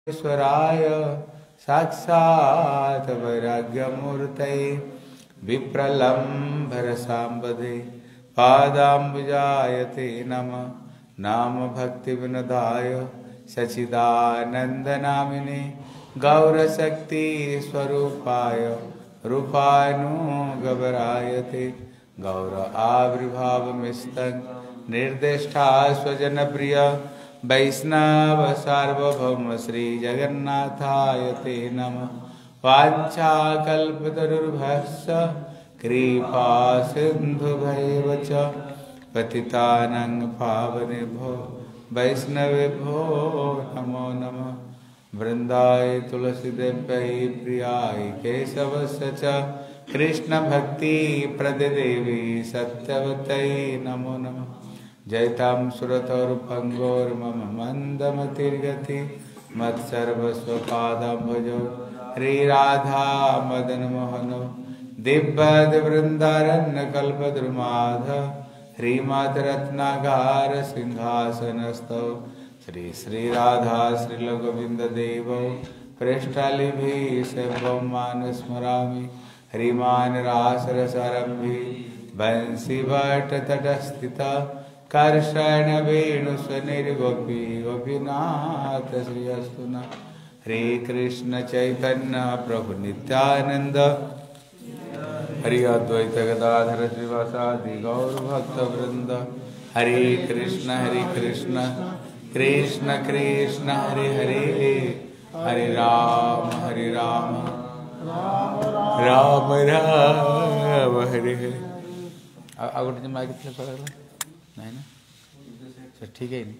ईश्वराय साक्षात् वैराग्यमूर्तये विप्रलम्भरसाम्बधे पादाम्बुजायते नमः। नाम भक्तिविनोदाय सच्चिदानन्दनामिने गौरशक्ति स्वरूपाय रूपानुगवरायते गौर आविर्भावमिस्तं निर्दिष्टा स्वजनप्रिय वैष्णव सार्वभौम श्री जगन्नाथाय ते नमः। वाञ्छाकल्पतरुर्भस्य कृपा सिन्धुभैव च पतितानां पावनेभ्यो वैष्णवेभ्यो नमो नमः। वृन्दाय तुलसीदेव्यै प्रियाय केशवस्य च कृष्णभक्ति प्रददेवी सत्यवत्यै नमो नमः। जयतां सुरतोरुपङ्गोर्मम मन्दमतिर्गति मत्सर्वस्वपादाम्भुजो श्रीराधा मदनमोहनो दिव्यवृन्दारण्यकल्पद्रुमाध श्रीमद्रत्नागार सिंहासनस्थौ श्री श्रीराधा श्रीलगोविन्ददेवौ पृष्ठलिभिः सेवं मानस्मरामि। ह्रीमान् रासरसारम्भि वंशीभट्टतटस्थिता कर्षणवेणुस्वनिर्गोपी गोपीनाथ श्री अस्तु नः। हरे कृष्ण चैतन्य प्रभु नित्यानंद हरि अद्वैत गदाधर श्रीवासादि गौर भक्त वृंद। हरे कृष्ण कृष्ण कृष्ण हरे हरे हरे राम राम राम हरे हरे। ଆଉ ଗୋଟେ ମାଗିଥିଲେ ପଳେଇଲା ନାଇଁ ନା ସେ ଠିକ୍ ହେଇନି।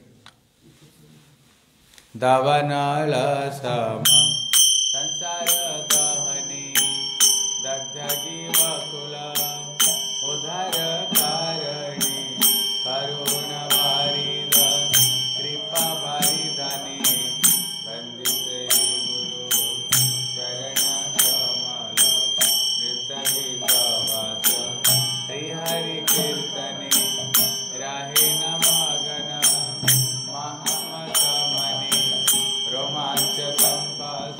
ଦାବାନଳ ସମ ସଂସାର ଦହନି ଦଗ୍ଧ ଜୀବକୁଳ ଉଦ୍ଧାର କାରଣୀ କରୁଣ ବାରିଦ କୃପା ବାରିଦାନି ବନ୍ଦିତେ ଗୁରୁ ଚରଣ କମଳ ନୃତ୍ୟ ଗୀତ ବାଚ श्री हरि कीर्तने राहे नमगन महामत मने रोमांच संपाद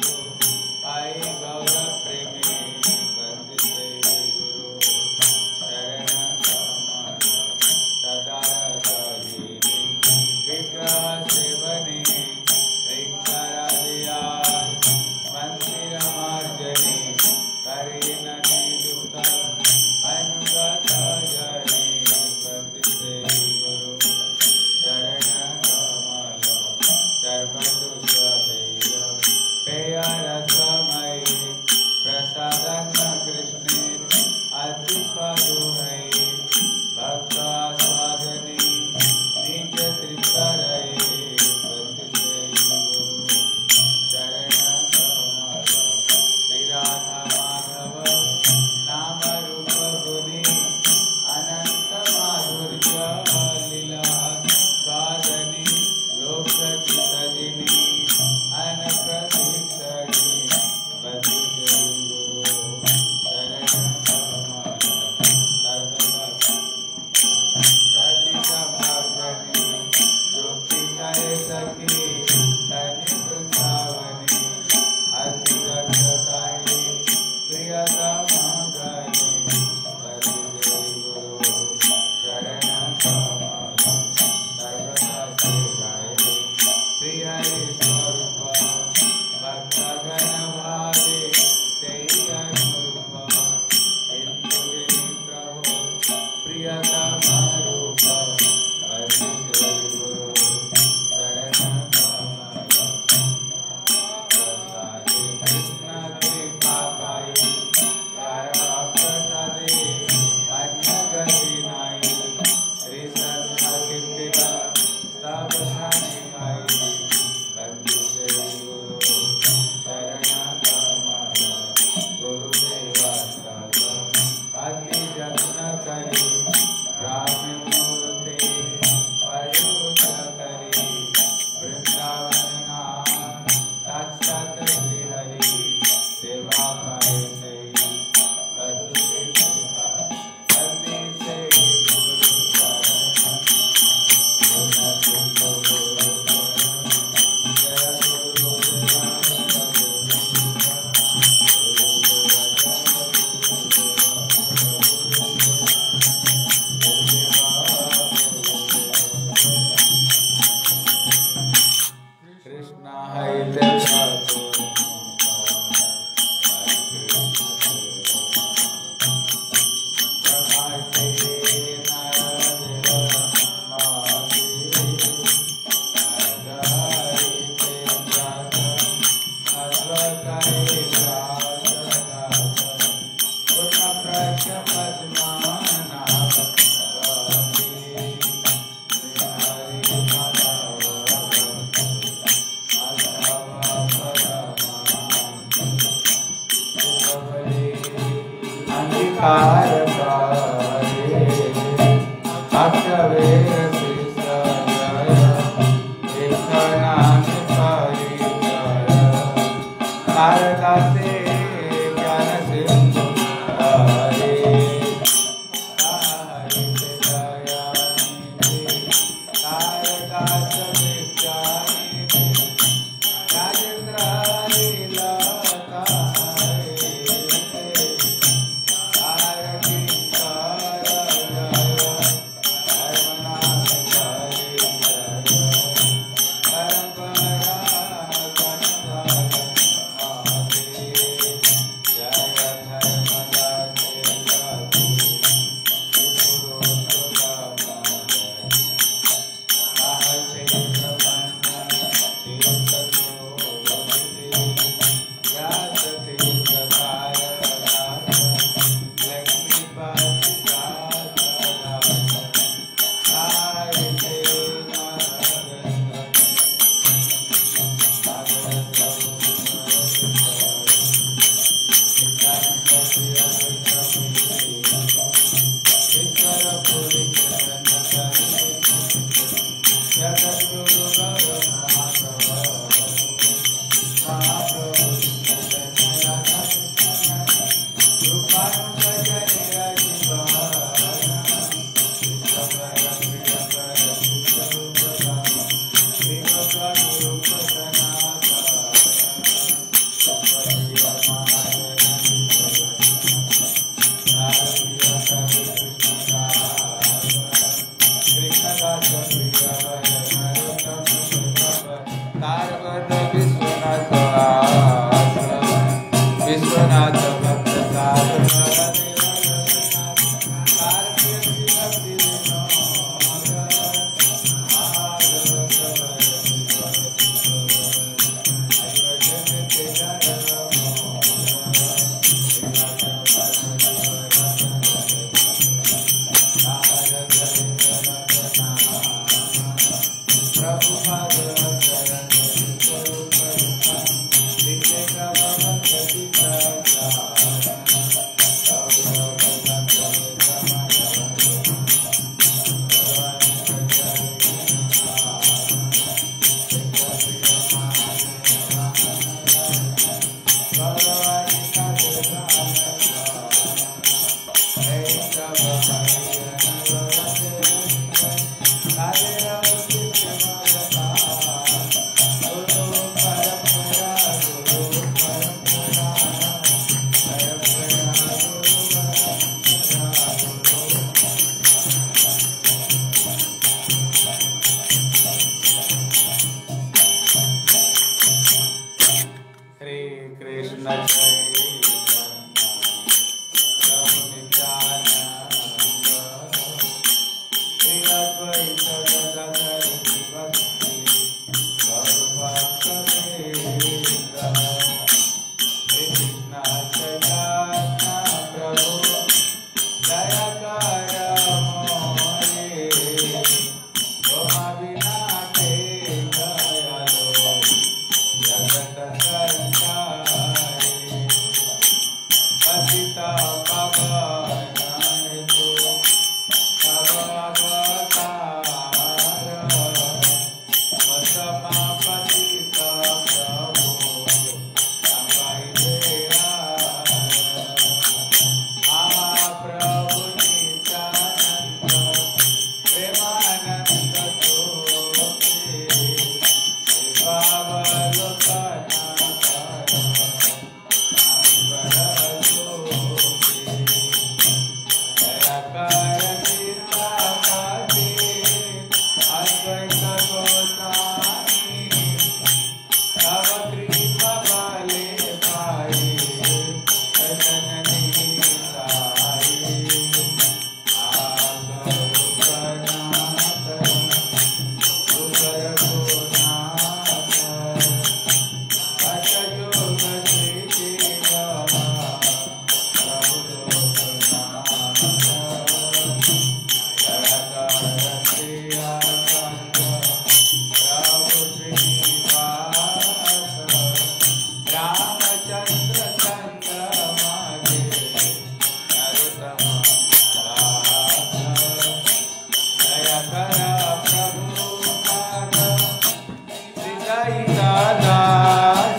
रामचंद्र चंद्रमा के नरोत्तम दास दया कर प्रभु पाद हृदय दास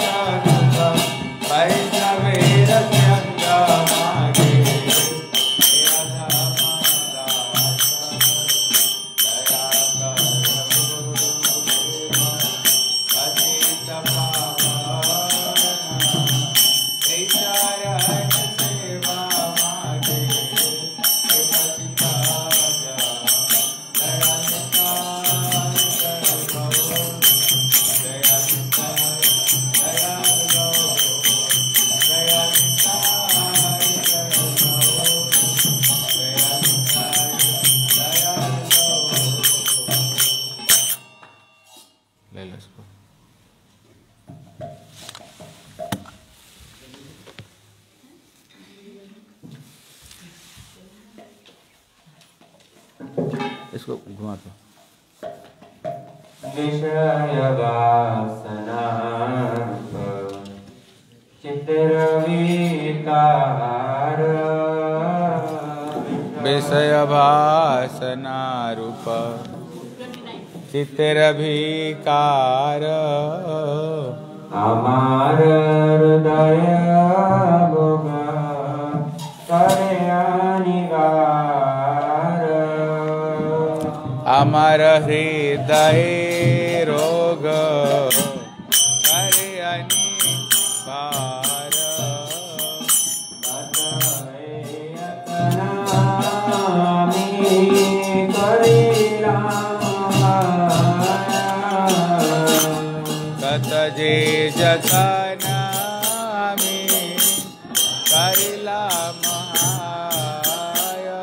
वैष्णवेर चंद्रमा के अधम दास दया कर गुरुदेव पतित पावन चरण सेवा मागे पतित दया ले लो इसको। इसको घुमा दो। विषय वासना चित्रविकार विषय भासना रूप चित्रभिकार हमार हृदय भोग करे अनिवार अमर हृदय रोग करे अनिवार कत जे जतनामी करिला महाय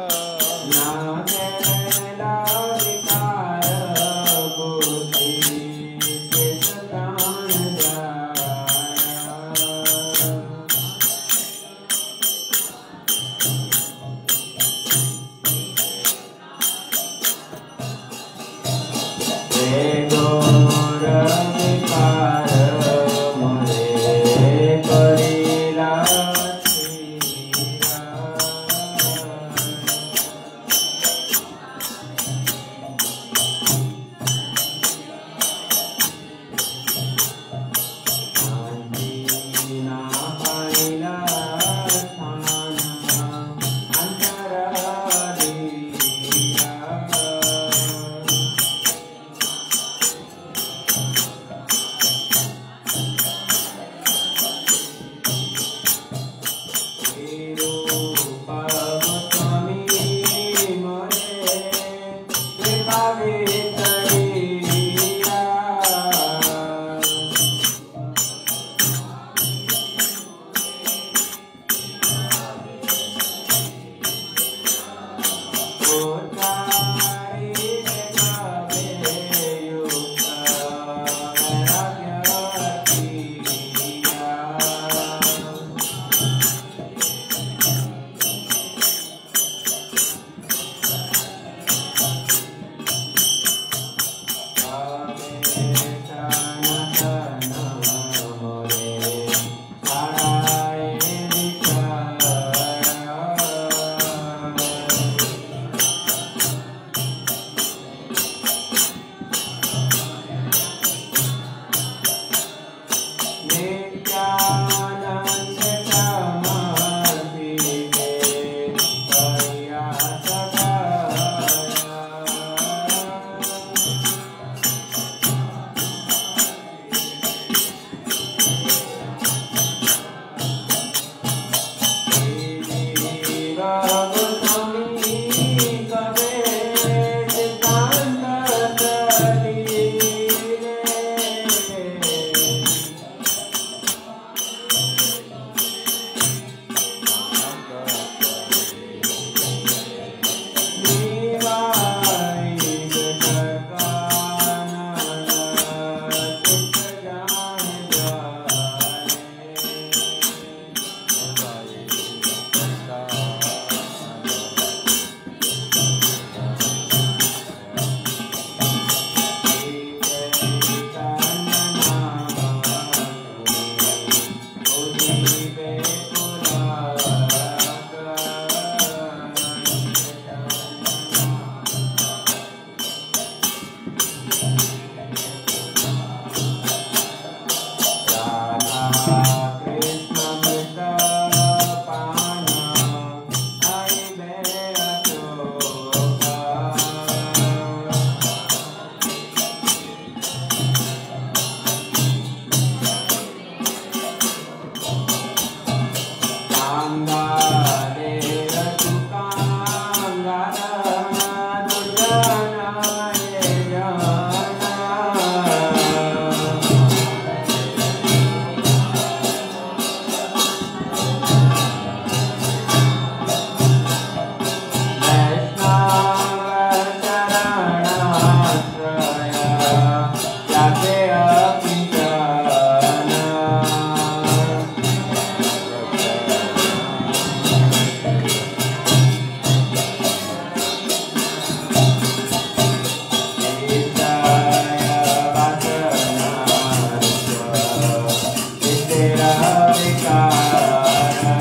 तेरा विकार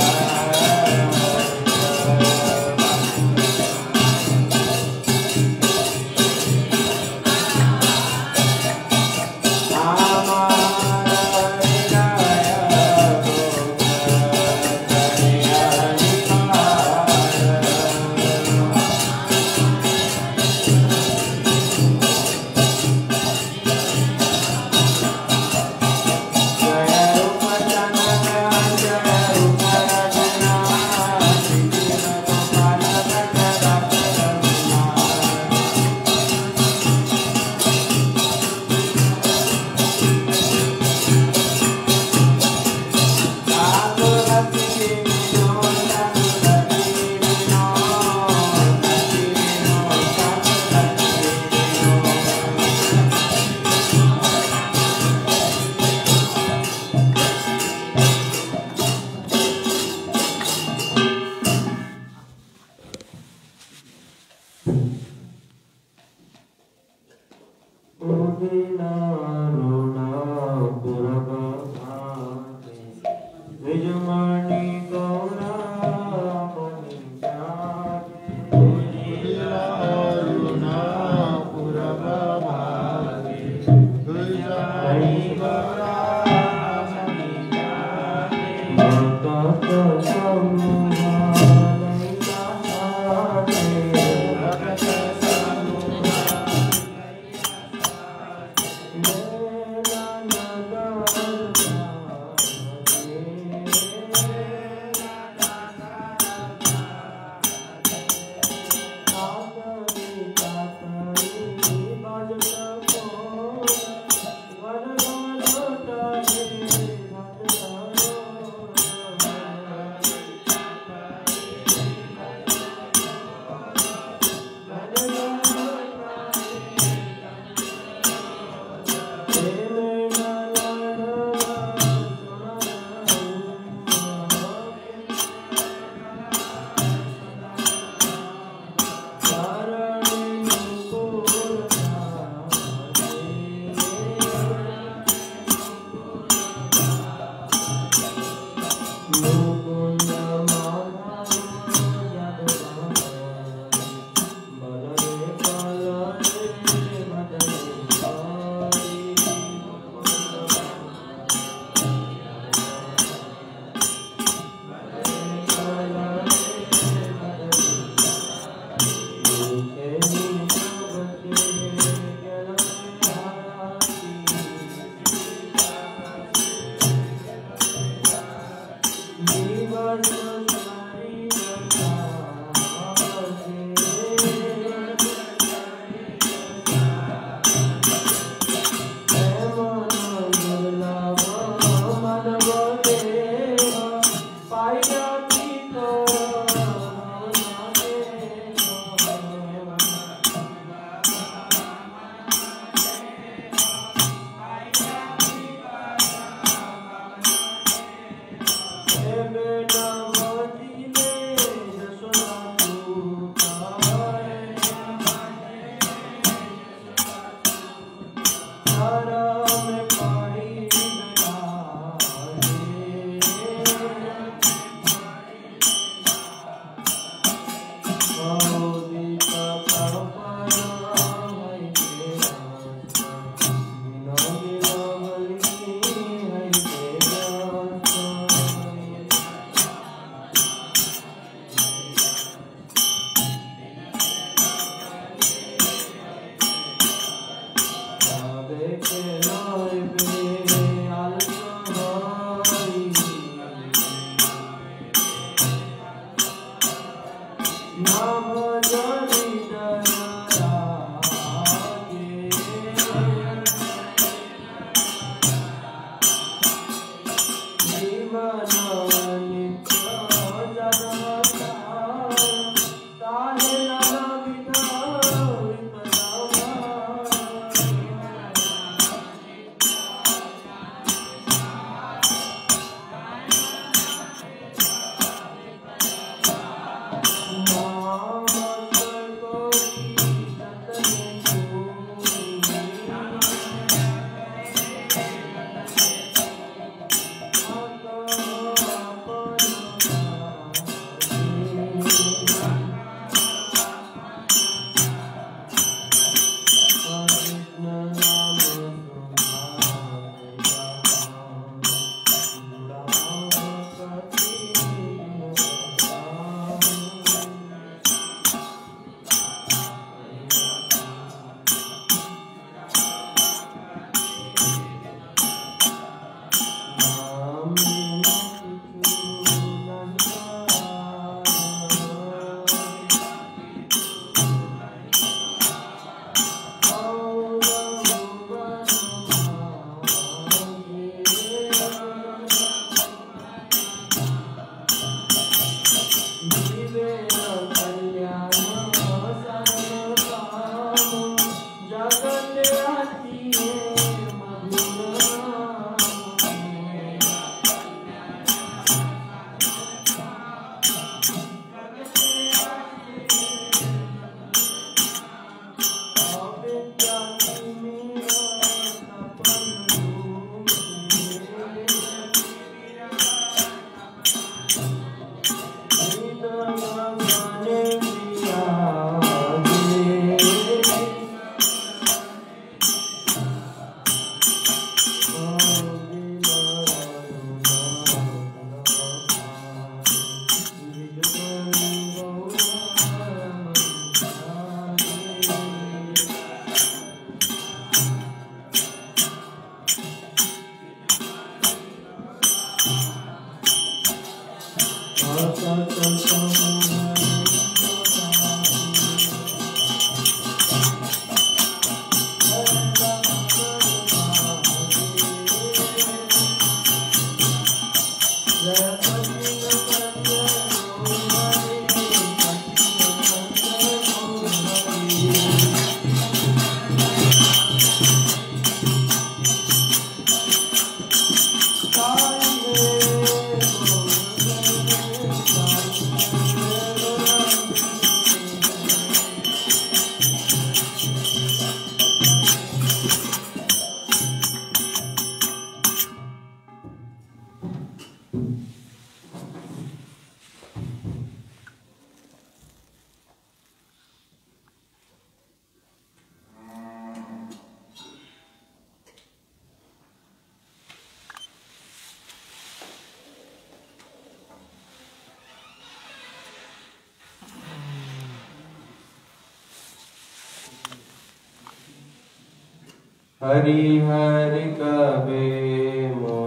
हरि हरि कबे मो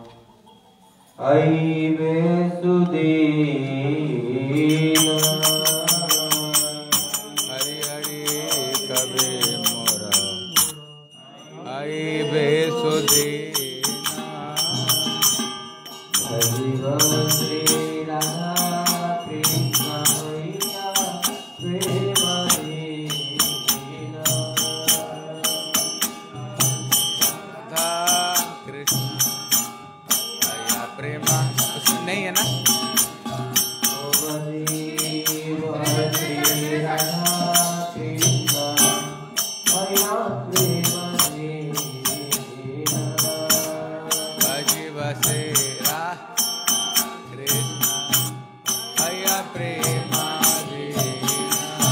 आई बेसुदीना हरि हरि कबे मोरा आई बेसुदीना हरि श्री राधा कृष्ण मैया प्रेम दीना कृष्ण आया प्रेमा नहीं है ना श्री राधा कृष्ण मैया प्रेम दीना भजी बसेरा कृष्ण आया प्रेमा दीना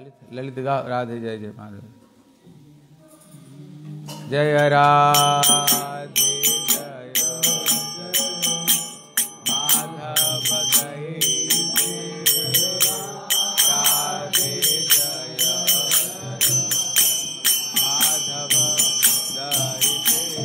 ललित गाओ राधे जय जय माधव। जय राधे जय माधव दई राधे जय माधव दई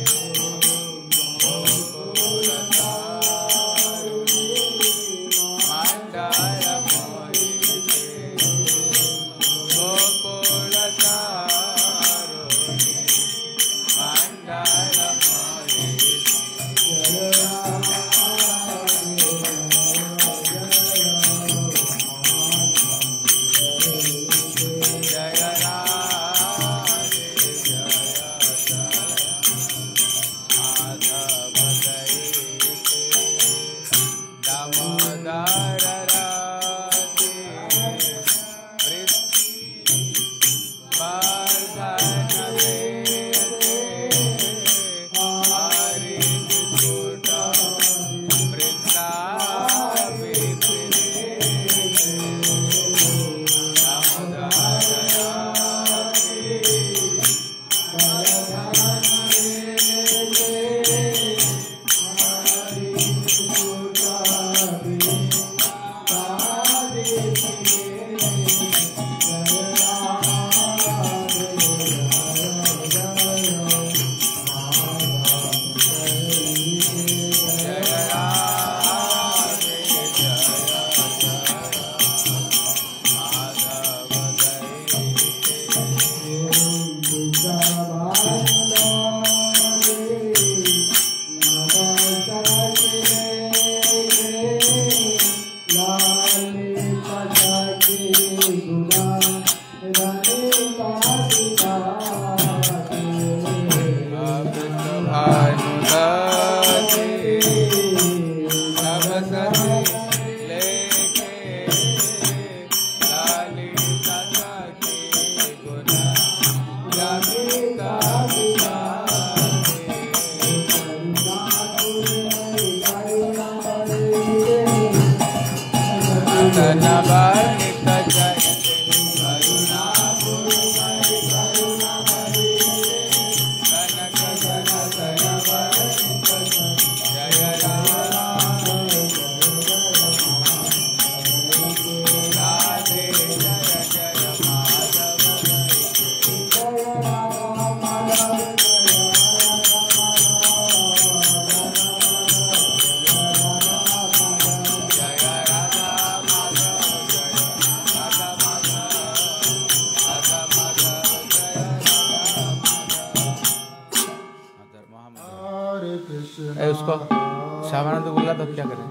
उसको श्यामानंद बोला तो क्या करें?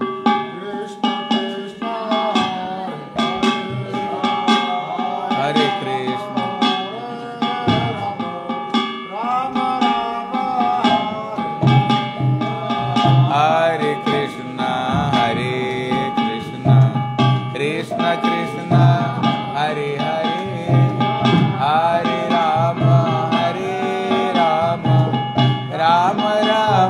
हरे कृष्ण हरे कृष्ण हरे कृष्ण कृष्ण कृष्ण हरे हरे हरे राम राम राम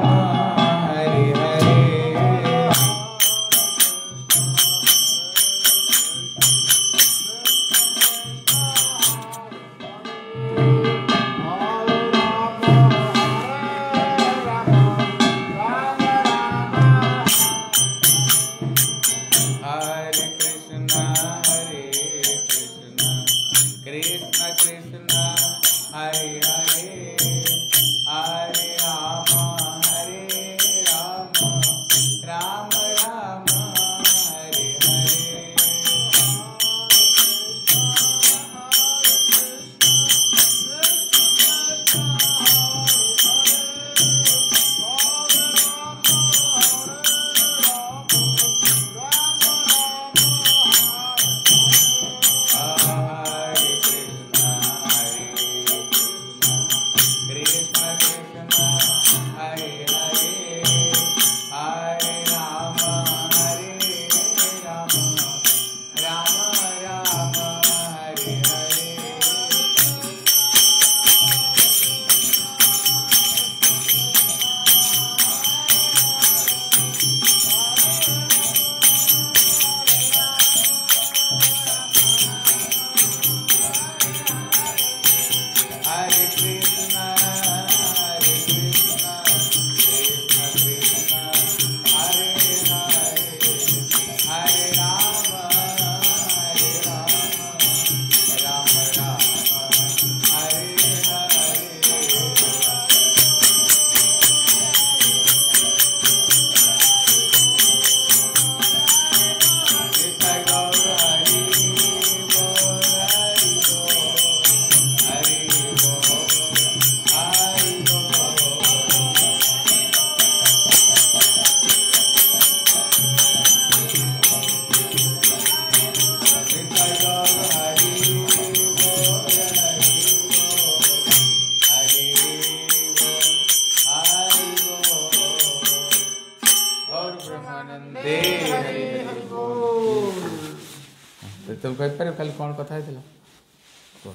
କହିପାରିବ କାଲି କ'ଣ କଥା ହେଇଥିଲା? କୁହ।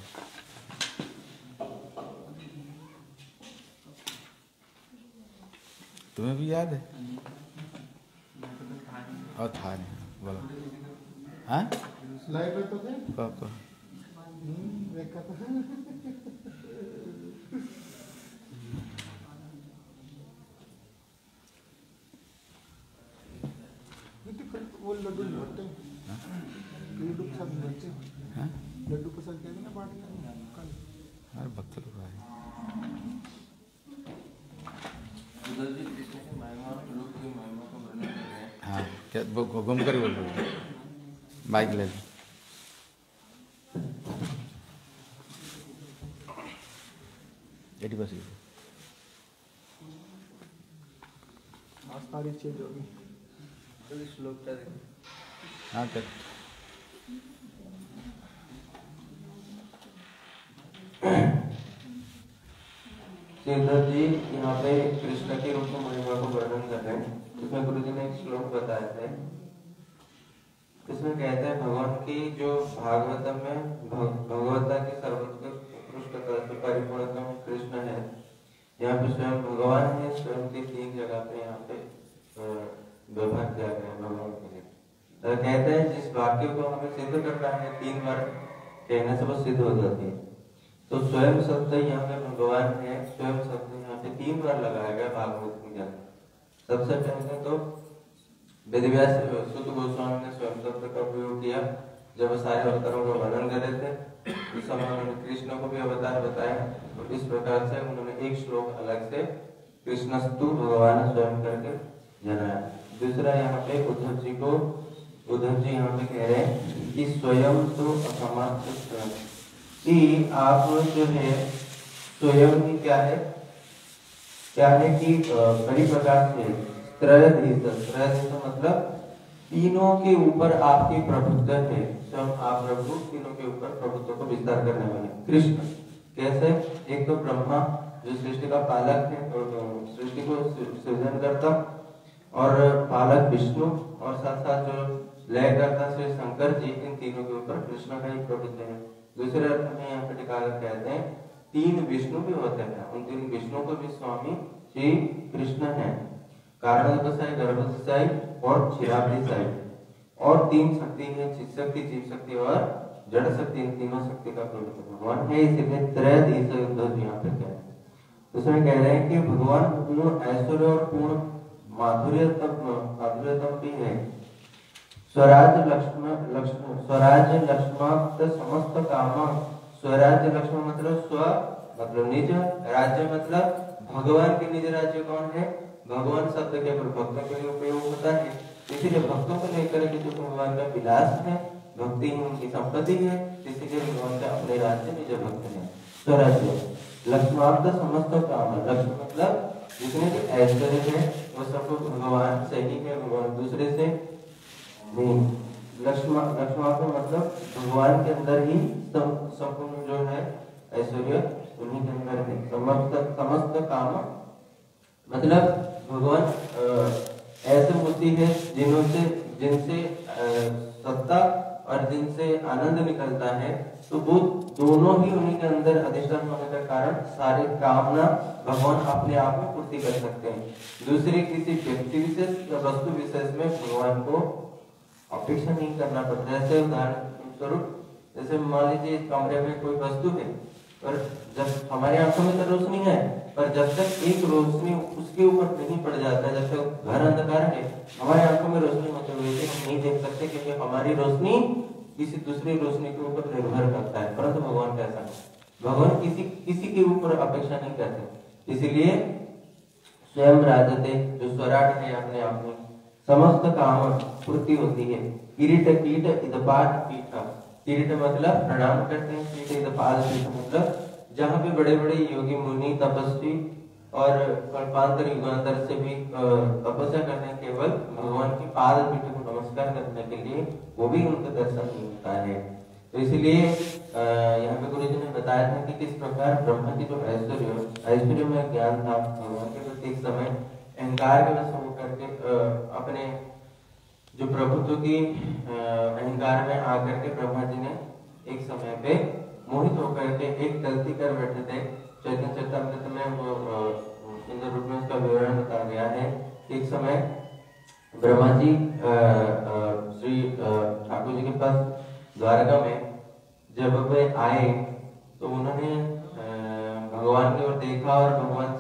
तुम्हें भी याद है? और था नहीं, बोलो। हाँ लाइव में तो थे। कहो देखा था। वो लड्डू नहीं भरते, लड्डू के साथ भरते, लड्डू के साथ कहते ना बांटते हैं। अरे भक्त लोग आए। हाँ क्या घूम कर बोल रहे बाइक ले लो। एटी बस आज तारीख चेंज होगी। हाँ कर श्रीधर जी यहाँ पे कृष्ण के रूप में महिमा को वर्णन कर रहे हैं। इसमें गुरु जी ने एक श्लोक बताया थे। इसमें कहते हैं भगवान की जो भागवतम में भगवता की सर्वोत्कृष्टता परिपूर्णता में कृष्ण है। यहाँ पे स्वयं भगवान है, स्वयं की 3 जगह पे यहाँ पे व्यवहार किया गया है भगवान के लिए। तो कहते हैं जिस वाक्य को हमें सिद्ध करना है 3 बार कहने से वो सिद्ध हो जाती है। तो स्वयं शब्द यहाँ पे भगवान है, स्वयं शब्द यहाँ पे 3 बार लगाया गया भागवत के अंदर। सबसे पहले तो वेदव्यास सुत गोस्वामी ने स्वयं शब्द का उपयोग किया जब सारे अवतारों का वर्णन कर रहे थे। उस समय उन्होंने कृष्ण को भी अवतार बताया। तो इस प्रकार से उन्होंने एक श्लोक अलग से कृष्णस्तु भगवान स्वयं करके जनाया। दूसरा यहाँ पे उद्धव जी यहाँ पे कह रहे हैं कि स्वयं तो असमाप्त कि आप जो है स्वयं ही क्या है कि बड़ी प्रकार से त्रयधीश मतलब तीनों के ऊपर आपकी प्रभुत्व है। स्वयं आप प्रभु तीनों के ऊपर प्रभुत्व को विस्तार करने वाले कृष्ण। कैसे? एक तो ब्रह्मा जो सृष्टि का पालक है और सृष्टि को सृजन करता, और पालक विष्णु, और साथ साथ जो लय करता श्री शंकर जी, इन तीनों के ऊपर कृष्ण का ही प्रभुत्व है। दूसरे अर्थ में यहाँ पे टीकाकार कहते हैं 3 विष्णु भी होते हैं। उन 3 विष्णु को भी स्वामी श्री कृष्ण है। कारणोदशाई, गर्भोदशाई और क्षीराब्धिशाई, और 3 शक्ति है, चित शक्ति, जीव शक्ति और जड़ शक्ति। इन तीनों शक्ति का प्रभुत्व भगवान है। इसीलिए त्रयधीश यहाँ पे कहते हैं। उसमें कह रहे हैं कि भगवान पूर्ण ऐश्वर्य और पूर्ण माधुर्यतम भी है। स्वराज लक्ष्मणात् समस्त काम। स्वराज लक्ष्मण मतलब स्व मतलब निज, राज्य मतलब भगवान के निज राज्य कौन है? भगवान शब्द के भक्तों के लिए उपयोग होता है। इसीलिए भक्तों को लेकर के जो भगवान का विलास है, भक्ति ही उनकी संपत्ति है। इसीलिए भगवान का अपने राज्य निज भक्त है। स्वराज्य लक्ष्मणात् समस्त काम। लक्ष्मण मतलब जितने भी ऐश्वर्य है वो सब भगवान से ही है, भगवान दूसरे से नहीं। लक्ष्मण का मतलब भगवान के अंदर ही संपूर्ण जो है ऐश्वर्य उन्हीं के अंदर है। समस्त काम मतलब भगवान ऐसे मूर्ति है जिनसे सत्ता और जिनसे आनंद निकलता है। तो वो दोनों ही उन्हीं के अंदर अधिष्ठान होने के कारण सारी कामना भगवान अपने आप में पूर्ति कर सकते हैं। दूसरे किसी व्यक्ति विशेष या वस्तु विशेष में भगवान को अपेक्षा नहीं करना पड़ता। जैसे उदाहरण स्वरूप, जैसे मान लीजिए इस कमरे में कोई वस्तु है और जब हमारे आंखों में तो रोशनी है, पर जब तक एक रोशनी उसके ऊपर नहीं पड़ जाता है, जब तक घर अंधकार है, हमारे आंखों में रोशनी होते हुए हम नहीं देख सकते, क्योंकि हमारी रोशनी किसी दूसरी रोशनी के ऊपर निर्भर करता है। परंतु भगवान कैसा है? भगवान किसी के ऊपर अपेक्षा नहीं करते। इसीलिए स्वयं राजते, जो स्वराट है अपने आप में, समस्त काम पूर्ति होती है। किरीट कीट इदपाद पीठ। किरीट मतलब प्रणाम करते हैं, कीट इदपाद पीठ मतलब जहाँ पे बड़े बड़े योगी मुनि तपस्वी और कल्पांतर युगांतर से भी तपस्या करते हैं, केवल भगवान की पाद पीठ को नमस्कार करने के लिए, वो भी उनका दर्शन मिलता है। तो इसलिए यहाँ पे गुरु जी ने बताया था कि किस प्रकार ब्रह्मा की जो ऐश्वर्य में ज्ञान था, भगवान के प्रति एक समय अहंकार के वश होकर के अपने जो प्रभुत्व की अहंकार में आकर के ब्रह्मा जी ने एक समय पे मोहित होकर के एक गलती कर बैठे थे। चैतन्य चरितामृत में वो सुंदर रूप में उसका विवरण बताया गया है। एक समय ब्रह्मा जी श्री ठाकुर जी के पास द्वारका में जब वे आए तो उन्होंने भगवान की ओर देखा और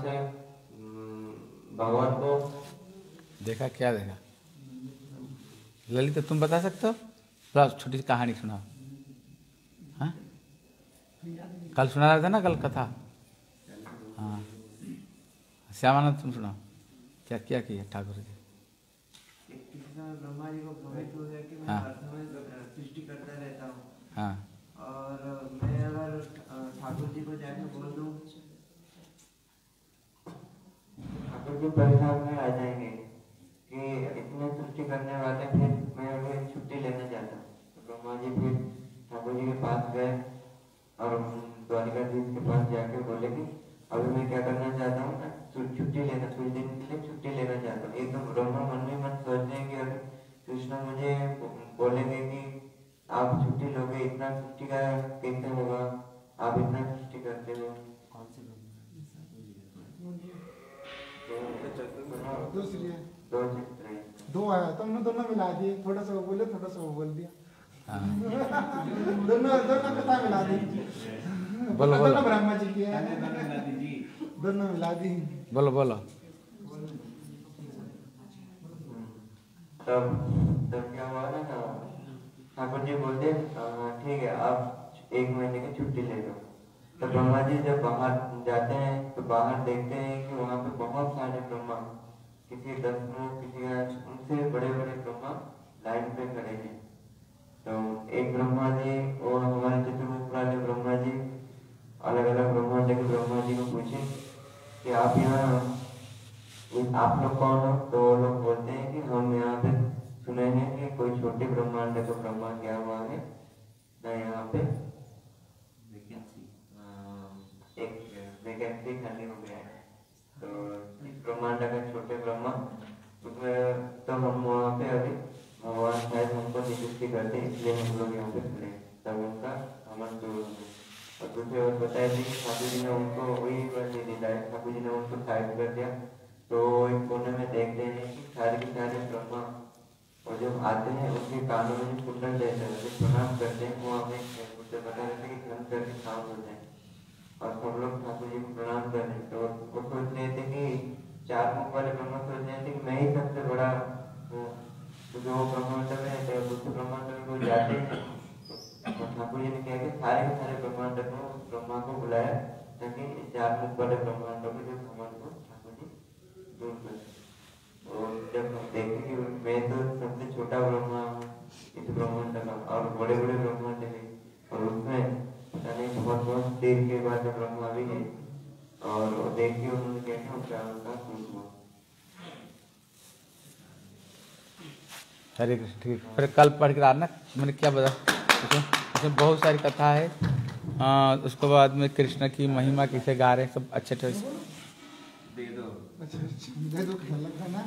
भगवान को देखा। क्या देखा ललित, तुम बता सकते हो? थोड़ा छोटी सी कहानी सुनाओ। हाँ, कल सुना रहा था ना, कल कथा। हाँ, श्यामानंद तुम सुनाओ, क्या क्या किया ठाकुर जी? ब्रह्मा जी को भ्रमित हो गया कि मैं हर समय सृष्टि करता रहता हूँ। हाँ, और मैं अगर ठाकुर जी को जाके बोल दूँ, ठाकुर जी परेशान में आ जाएंगे कि इतने सृष्टि करने वाले, फिर मैं अभी छुट्टी लेना चाहता हूँ। तो ब्रह्मा जी फिर ठाकुर जी के पास गए और द्वारिकाधीश के पास जाके बोले कि अभी मैं क्या करना चाहता हूँ, छुट्टी लेना, कुछ दिन के लिए छुट्टी लेना चाहता हूँ। एक तो ब्रह्मा मन में मन सोच रहे हैं कि अगर कृष्ण मुझे बोलेंगे कि आप छुट्टी लोगे, इतना सृष्टि का कैसे होगा, आप इतना सृष्टि करते हो। दो आया, तुमने दोनों मिला दिए, थोड़ा सा वो बोले, थोड़ा सा वो बोल दिया। दोनों कथा मिला दी। बोलो बोलो। दोनों ब्रह्मा जी की है, दोनों मिला दी। बोलो बोलो। तब क्या हुआ ना, ठाकुर जी बोलते ठीक है आप 1 महीने की छुट्टी ले लो। तो ब्रह्मा जी जब बाहर जाते हैं तो बाहर देखते हैं कि वहाँ पे बहुत सारे ब्रह्मा, किसी 10 लोग, किसी उनसे बड़े बड़े ब्रह्मा लाइन पे खड़े हैं। तो एक ब्रह्मा जी और हमारे चतुर्मुख वाले ब्रह्मा जी, अलग अलग ब्रह्मा जी के ब्रह्मा जी को पूछे कि आप यहाँ, आप लोग कौन हो? तो वो लोग बोलते हैं कि हम यहाँ पे सुने हैं कि कोई छोटे ब्रह्मांड को ब्रह्मा किया हुआ है ना, यहाँ पे एक वैकेंसी खाली हो गया है। तो इस ब्रह्मांड का छोटे ब्रह्मा, उसमें तो हम वहाँ पे अभी भगवान शायद हमको नियुक्ति करते, इसलिए हम लोग यहाँ पे खड़े। तब उनका हमन दूर हो गया। और दूसरे ओर बताया थी कि ठाकुर जी ने उनको वही नहीं दिलाया, ठाकुर जी ने उनको साइड कर दिया। तो एक कोने में देखते हैं कि सारे के सारे ब्रह्मा और जब आते हैं उनके कानों में जो कुंडल जैसे जब प्रणाम करते हैं, वो हमें उससे बता रहे थे कि धन करके शांत हो जाए। और सब लोग ठाकुर जी को प्रणाम कर रहे थे। तो वो सोच रहे थे कि 4 मुख वाले ब्रह्मा सोच रहे थे कि मैं ही सबसे बड़ा हूँ। तो जो ब्रह्मांड में दूसरे ब्रह्मांड में वो जाते हैं, तो ठाकुर जी ने कहा कि सारे के सारे ब्रह्मांड को, ब्रह्मा को बुलाया ताकि 4 मुख वाले ब्रह्मांडों के जो घमंड को ठाकुर जी दूर कर। और जब हम देखें कि मैं तो सबसे छोटा ब्रह्मा हूँ इस ब्रह्मांड का, और बड़े बड़े ब्रह्मांड है, और उसमें पता नहीं बहुत देर के बाद जब ब्रह्मा भी है, और देख के उन्होंने कहना उनका खुश हुआ। हरे कृष्ण। ठीक, फिर कल पढ़ के आना, मैंने क्या बता, उसमें बहुत सारी कथा है। उसके बाद में कृष्ण की महिमा कैसे गा रहे हैं सब अच्छे अच्छे दे दो। अच्छा दे दो, ख्याल रखना ना।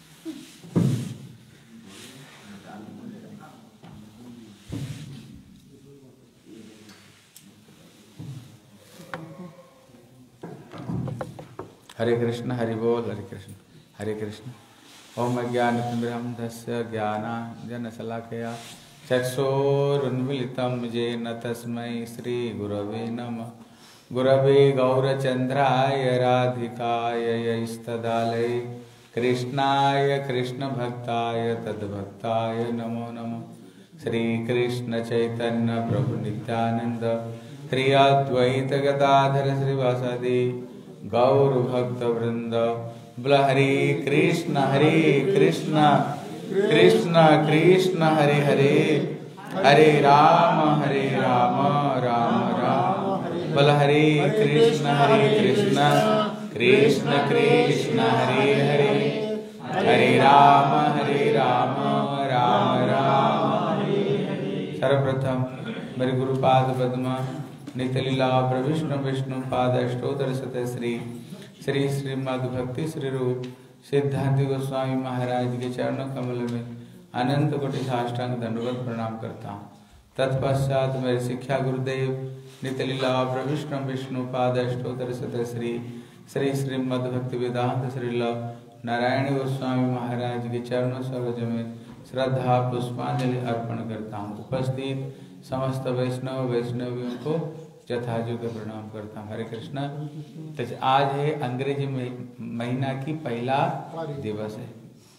हरे कृष्ण, हरि बोल, हरे कृष्ण, हरे कृष्ण। ओम ज्ञानतिमिरन्धस्य ज्ञानाञ्जनशलाकया चक्षुरुन्मीलितं येन तस्मै श्रीगुरवे नमः। गुरवे गौरचन्द्राय राधिकाय यैस्तदालये कृष्णाय कृष्णभक्ताय तद्भक्ताय नमो नमः। श्रीकृष्ण चैतन्य प्रभु नित्यानंद श्री अद्वैत गदाधर श्रीवासादि गौर भक्त वृंद। बोला हरे कृष्ण कृष्ण कृष्ण हरे हरे, हरे राम राम राम। बोला हरे कृष्ण कृष्ण कृष्ण हरे हरे, हरे राम राम राम। सर्वप्रथम मेरे गुरुपाद पद्मा नितलीला प्रविष्णु विष्णु पाद अष्टोत्तर शत श्री श्रीमद् भक्ति श्री रूप सिद्धांत गोस्वामी महाराज के चरणों कमल में अनंत कोटि साष्टांग दंडवत प्रणाम करता हूँ। तत्पश्चात मेरे शिक्षा गुरुदेव नित्य लीला प्रविष्णु विष्णुपाद अष्टोत्तर शतश्री श्री श्रीमद् भक्ति वेदांत श्रील नारायण गोस्वामी महाराज के चरणों सरोज में श्रद्धा पुष्पांजलि अर्पण करता हूँ। उपस्थित समस्त वैष्णवियों को यथायोग्य प्रणाम करता हूँ। हरे कृष्णा। तो आज है अंग्रेजी महीना की पहला दिवस है।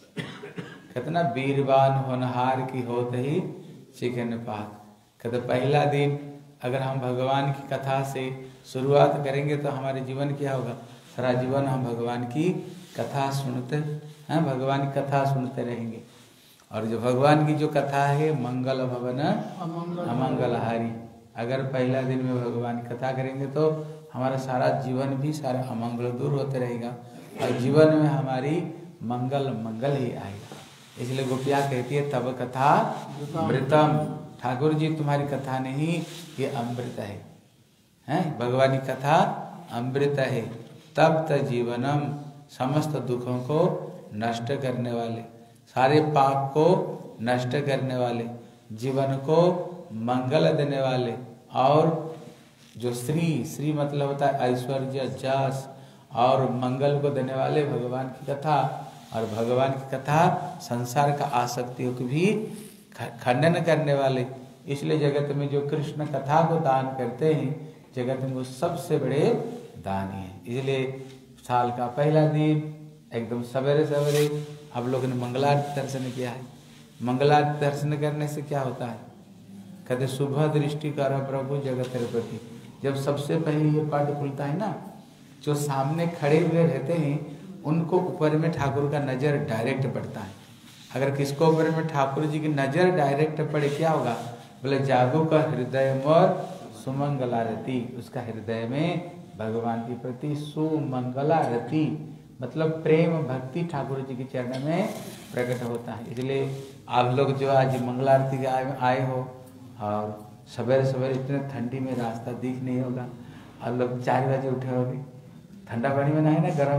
कितना वीरवान होनहार की होते ही चिकन पात। कहते पहला दिन अगर हम भगवान की कथा से शुरुआत करेंगे तो हमारे जीवन क्या होगा? सारा जीवन हम भगवान की कथा सुनते हैं, भगवान की कथा सुनते रहेंगे। और जो भगवान की जो कथा है मंगल भवन अमंगलहारी। अगर पहला दिन में भगवान की कथा करेंगे तो हमारा सारा जीवन भी सारा अमंगल दूर होते रहेगा और जीवन में हमारी मंगल ही आएगा। इसलिए गोपिया कहती है तब कथा अमृतम। ठाकुर जी तुम्हारी कथा नहीं, ये अमृत है, भगवान की कथा अमृत है। तब त जीवनम, समस्त दुखों को नष्ट करने वाले, सारे पाप को नष्ट करने वाले, जीवन को मंगल देने वाले, और जो श्री मतलब होता है ऐश्वर्य जस और मंगल को देने वाले भगवान की कथा। और भगवान की कथा संसार का आसक्तियों को भी खंडन करने वाले। इसलिए जगत में जो कृष्ण कथा को दान करते हैं, जगत में वो सबसे बड़े दानी है। इसलिए साल का पहला दिन एकदम सवेरे सवेरे आप लोगों ने मंगलारती दर्शन किया है। मंगलारती दर्शन करने से क्या होता है? कहते शुभ दृष्टि कर प्रभु जगत प्रति। जब सबसे पहले ये पट खुलता है ना, जो सामने खड़े हुए रहते हैं उनको ऊपर में ठाकुर का नजर डायरेक्ट पड़ता है। अगर किसको ऊपर में ठाकुर जी की नजर डायरेक्ट पड़े क्या होगा? बोले जागो का हृदय मोर सुमंगलारती। उसका हृदय में भगवान के प्रति सुमंगलारती मतलब प्रेम भक्ति ठाकुर जी के चरण में प्रकट होता है। इसलिए आप लोग जो आज मंगलारती के आए हो और सवेरे सवेरे इतने ठंडी में रास्ता दिख नहीं होगा, आप लोग 4 बजे उठे होगे, ठंडा पानी में नहाए ना गर्म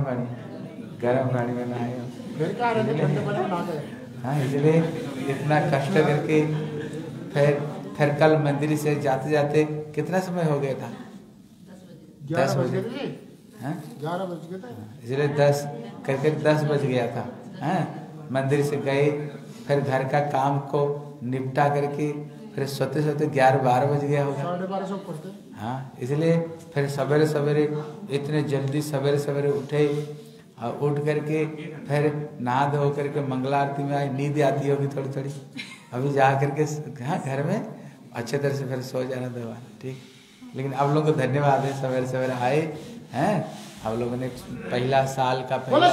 पानी में नहाए हो। हाँ, इसलिए इतना कष्ट करके फिर कल मंदिर से जाते जाते कितना समय हो गया था? 10 बजे। 11 बज गए थे। इसलिए 10 करके 10 बज गया था। मंदिर से गए, फिर घर का काम को निपटा करके फिर सोते 11-12 बज गया होगा। 12:30 पढ़ते। हाँ, इसलिए फिर सवेरे सवेरे इतने जल्दी सवेरे सवेरे उठे और उठ करके फिर नहा धो करके मंगला आरती में आई। नींद आती होगी थोड़ी थोड़ी, अभी जा करके हाँ घर में अच्छे तरह से फिर सो जाना दोबारा, ठीक। लेकिन आप लोगों को धन्यवाद है, सवेरे सवेरे आए हैं। आप लोगों ने पहला साल का पहला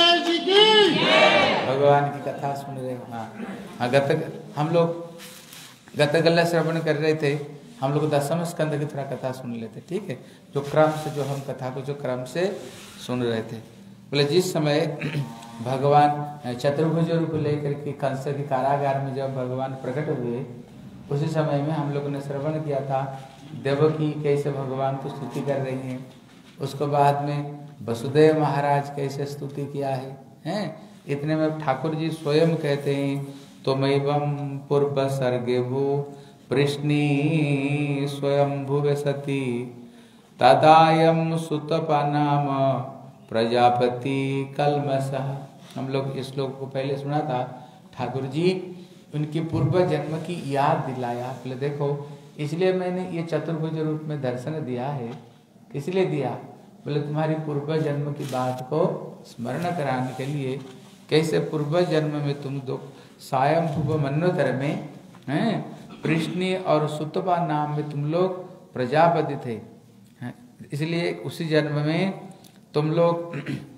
भगवान की कथा सुन रहे हो। हाँ, हम लोग गतगल्ला श्रवण कर रहे थे। हम लोग 10वें स्कंद की थोड़ा कथा सुन लेते, ठीक है। जो क्रम से जो हम कथा को जो क्रम से सुन रहे थे, बोले जिस समय भगवान चतुर्भुज रूप लेकर के कंस के कारागार में जब भगवान प्रकट हुए, उसी समय में हम लोगों ने श्रवण किया था देवकी कैसे भगवान को स्तुति कर रही हैं। उसको बाद में वसुदेव महाराज कैसे स्तुति किया है। इतने में ठाकुर जी स्वयं कहते हैं त्वमेवं पूर्व सर्गे भू पृष्णी स्वयं भुव सती तदायम सुतपा नाम प्रजापति कलमसः। हम लोग इस श्लोक को पहले सुना था। ठाकुर जी उनकी पूर्व जन्म की याद दिलाया। बोले देखो, इसलिए मैंने ये चतुर्भुज रूप में दर्शन दिया है। किस लिए दिया? बोले तुम्हारी पूर्व जन्म की बात को स्मरण कराने के लिए। कैसे पूर्व जन्म में तुम दो सायं भुव मन्वंतर में पृष्णी और सुतपा नाम में तुम लोग प्रजापति थे। इसलिए उसी जन्म में तुम लोग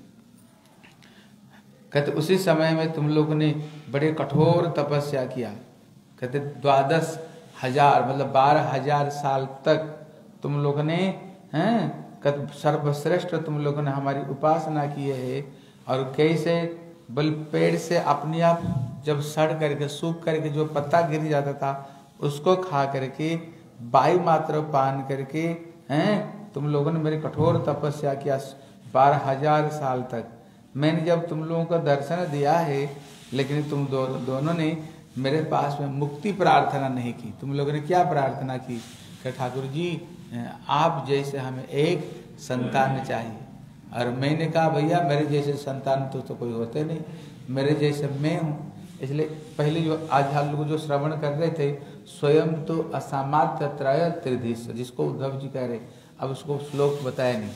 कहते उसी समय में तुम लोगों ने बड़े कठोर तपस्या किया। कहते 12,000 मतलब 12,000 साल तक तुम लोगों ने कहते सर्वश्रेष्ठ तुम लोगों ने हमारी उपासना की है। और कैसे बल पेड़ से अपने आप जब सड़ करके सूख करके जो पत्ता गिर जाता था उसको खा करके वायु मात्र पान करके तुम लोगों ने मेरी कठोर तपस्या किया 12,000 साल तक। मैंने जब तुम लोगों को दर्शन दिया है लेकिन तुम दोनों ने मेरे पास में मुक्ति प्रार्थना नहीं की। तुम लोगों ने क्या प्रार्थना की कि ठाकुर जी आप जैसे हमें एक संतान चाहिए, और मैंने कहा भैया मेरे जैसे संतान तो कोई होते नहीं, मेरे जैसे मैं हूँ। इसलिए पहले जो आज हम लोग जो श्रवण कर रहे थे, स्वयं तो असामान्य त्रय त्रिधिश, जिसको उद्धव जी कह रहे, अब उसको श्लोक बताया नहीं।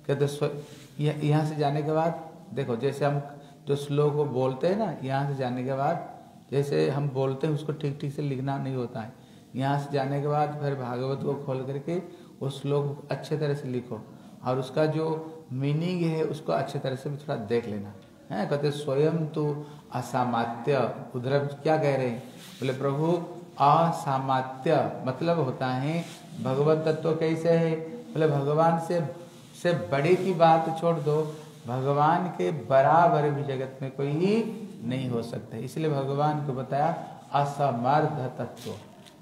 कहते यहाँ से जाने के बाद देखो, जैसे हम जो श्लोक को बोलते हैं ना, यहाँ से जाने के बाद जैसे हम बोलते हैं उसको ठीक ठीक से लिखना नहीं होता है। यहाँ से जाने के बाद फिर भागवत को खोल करके उस श्लोक अच्छे तरह से लिखो, और उसका जो मीनिंग है उसको अच्छे तरह से भी थोड़ा देख लेना है। कहते स्वयं तो असामात्य, उद्धव क्या कह रहे हैं, बोले प्रभु असामात्य मतलब होता है भगवत तत्व कैसे है, बोले भगवान से बड़े की बात छोड़ दो, भगवान के बराबर भी जगत में कोई ही नहीं हो सकता। इसलिए भगवान को बताया असमर्थ तत्व,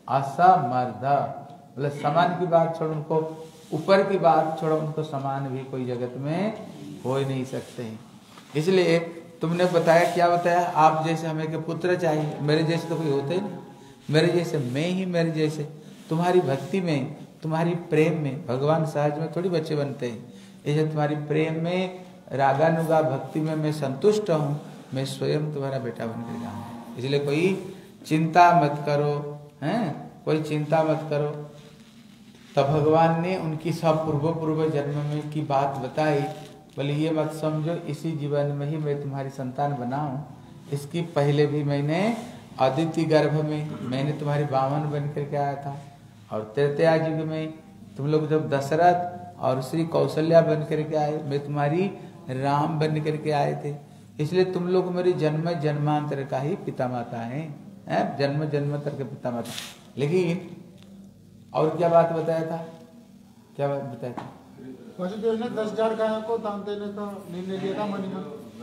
असमर्थ बोले समान की बात छोड़ो, उनको ऊपर की बात छोड़ो, उनको समान भी कोई जगत में हो ही नहीं सकते हैं। इसलिए तुमने बताया, क्या बताया, आप जैसे हमें के पुत्र चाहिए, मेरे जैसे तो कोई होते ही नहीं, मेरे जैसे मैं ही मेरे जैसे। तुम्हारी भक्ति में, तुम्हारी प्रेम में, भगवान सहज में थोड़ी बच्चे बनते हैं, ऐसे तुम्हारी प्रेम में, रागानुगा भक्ति में मैं संतुष्ट हूँ, मैं स्वयं तुम्हारा बेटा बन कर जाऊँ। इसलिए कोई चिंता मत करो, हैं, कोई चिंता मत करो। तब भगवान ने उनकी सब पूर्व जन्म में की बात बताई, बोले ये मत समझो इसी जीवन में ही मैं तुम्हारी संतान बनाऊं, इसकी पहले भी मैंने अदिति गर्भ में मैंने तुम्हारी वामन बन करके आया था, और त्रेतया युग में तुम लोग जब दशरथ और श्री कौशल्या बन करके आए, मैं तुम्हारी राम बन करके आए थे। इसलिए तुम लोग मेरी जन्म जन्मांतर का ही पिता माता हैं, जन्म जन्मांतर के पिता माता। लेकिन और क्या बात बताया था, क्या बात बताया था, वसुदेव ने 10,000 गायों को दान देने का निर्णय लिया था मणिमा।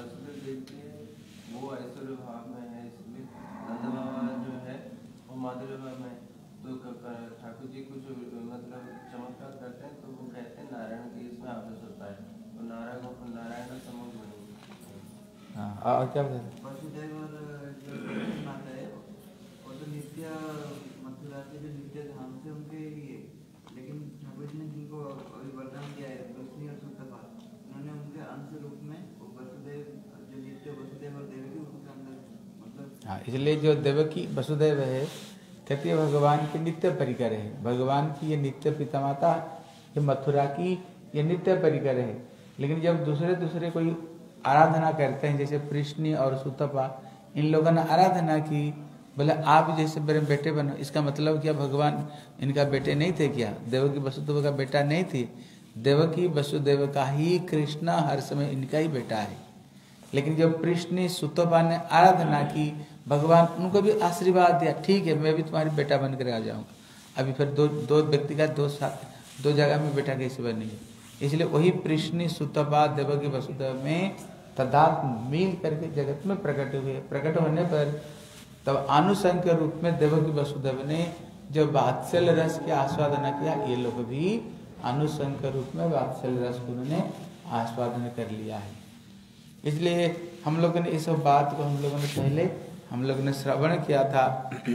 वो ऐश्वर्य भाव में है, इसलिए नंद बाबा जो है वो माधुर्य भाव में, तो ठाकुर जी कुछ मतलब चमत्कार करते हैं, तो वो कहते हैं नारायण की इसमें आदेश होता है, तो नारायण का समूह बनेंगे। हाँ, और क्या बताया, वसुदेव और जो माता है वो तो नित्य मथुरा के जो नित्य धाम से उनके ये, लेकिन ठाकुर जी ने जिनको अभी वरदान दिया है रोशनी और सुतपा, उन्होंने उनके अंश रूप में वसुदेव जो नित्य वसुदेव और देवकी उनके अंदर मतलब। हाँ, इसलिए जो देवकी वसुदेव है कहती है भगवान के नित्य परिकर है, भगवान की ये नित्य पिता माता, ये मथुरा की ये नित्य परिकर है। लेकिन जब दूसरे कोई आराधना करते हैं, जैसे कृष्ण और सुतपा, इन लोगों ने आराधना की, बोले आप जैसे मेरे बेटे बनो, इसका मतलब क्या भगवान इनका बेटे नहीं थे क्या, देवकी वसुदेव का बेटा नहीं थे, देवकी वसुदेव का ही कृष्ण हर समय इनका ही बेटा है। लेकिन जब कृष्ण सुतपा ने आराधना की, भगवान उनको भी आशीर्वाद दिया, ठीक है मैं भी तुम्हारी बेटा बनकर आ जाऊंगा। अभी फिर दो व्यक्ति का दो जगह में बेटा कैसे बनेंगे, इसलिए वही कृष्ण सुतपा देवकी वसुदेव में तदात्म मिल करके जगत में प्रकट हुए। प्रकट होने पर तब आनुषंग के रूप में देवकी वसुदेव ने जब वात्सल्य रस की आस्वादन किया, ये लोग भी आनुषंग के रूप में वात्सल्य रस को उन्होंने आस्वादन कर लिया है। इसलिए हम लोगों ने इस बात को हम लोगों ने श्रवण किया था।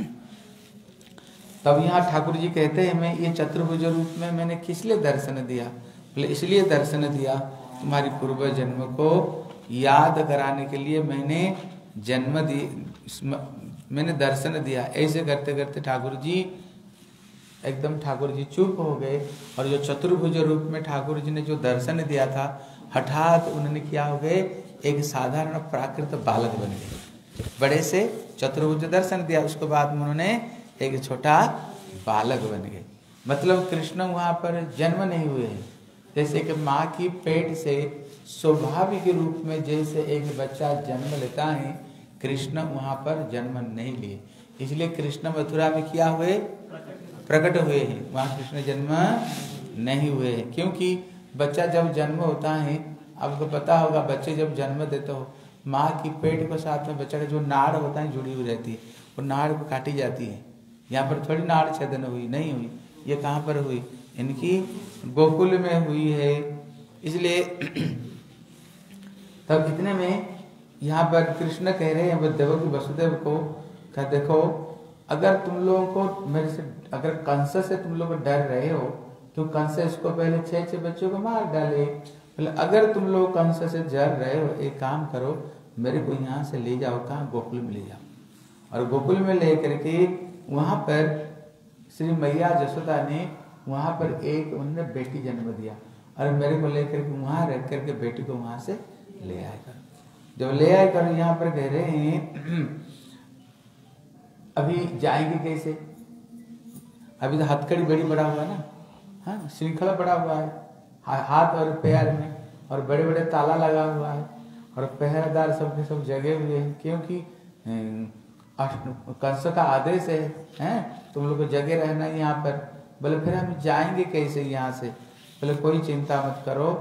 तब यहाँ ठाकुर जी कहते हैं मैं ये चतुर्भुज रूप में मैंने किस लिए दर्शन दिया, बोले इसलिए दर्शन दिया तुम्हारी पूर्व जन्म को याद कराने के लिए मैंने दर्शन दिया। ऐसे करते करते ठाकुर जी चुप हो गए, और जो चतुर्भुज रूप में ठाकुर जी ने जो दर्शन दिया था, हठात उन्होंने क्या हो गए, एक साधारण प्राकृत बालक बन गए। बड़े से चतुर्भुज दर्शन दिया, उसके बाद उन्होंने एक छोटा बालक बन गए। मतलब कृष्ण वहाँ पर जन्म नहीं हुए हैं, जैसे कि माँ की पेट से स्वाभाविक रूप में जैसे एक बच्चा जन्म लेता है, कृष्ण वहाँ पर जन्म नहीं लिए। इसलिए कृष्ण मथुरा में क्या हुए, प्रकट हुए हैं, वहाँ कृष्ण जन्म नहीं हुए हैं। क्योंकि बच्चा जब जन्म होता है, आपको पता होगा बच्चे जब जन्म देते हो, माँ की पेट के साथ में बच्चा का जो नाड़ होता है जुड़ी हुई रहती है, वो नाड़ को काटी जाती है। यहाँ पर थोड़ी नाड़ छेदन हुई, नहीं हुई, ये कहाँ पर हुई, इनकी गोकुल में हुई है। इसलिए तब इतने में यहाँ पर कृष्ण कह रहे हैं देवकी वसुदेव को, क्या देखो अगर तुम लोगों को मेरे से, अगर कंस से तुम लोग डर रहे हो तो कंस इसको पहले 6 बच्चों को मार डाले। बोले अगर तुम लोग कंस से डर रहे हो, एक काम करो, मेरे को यहाँ से ले जाओ, कहाँ, गोकुल में ले जाओ। और गोकुल में ले करके वहाँ पर श्री मैया जसोदा ने वहाँ पर एक उन्होंने बेटी जन्म दिया, और मेरे को लेकर के वहाँ रह करके बेटी को वहाँ से ले आए कर। जब ले आए कर यहाँ पर कह रहे हैं अभी जाएंगे कैसे, अभी तो हथकड़ी बड़ी बड़ा हुआ ना, हाँ, श्रृंखला बड़ा हुआ है हाथ और पैर में, और बड़े बड़े ताला लगा हुआ है, और पहरेदार सबके सब जगे हुए हैं, क्योंकि कंस का आदेश है तुम लोग को जगे रहना यहाँ पर। बोले फिर हम जाएंगे कैसे यहाँ से। बोले कोई चिंता मत करो,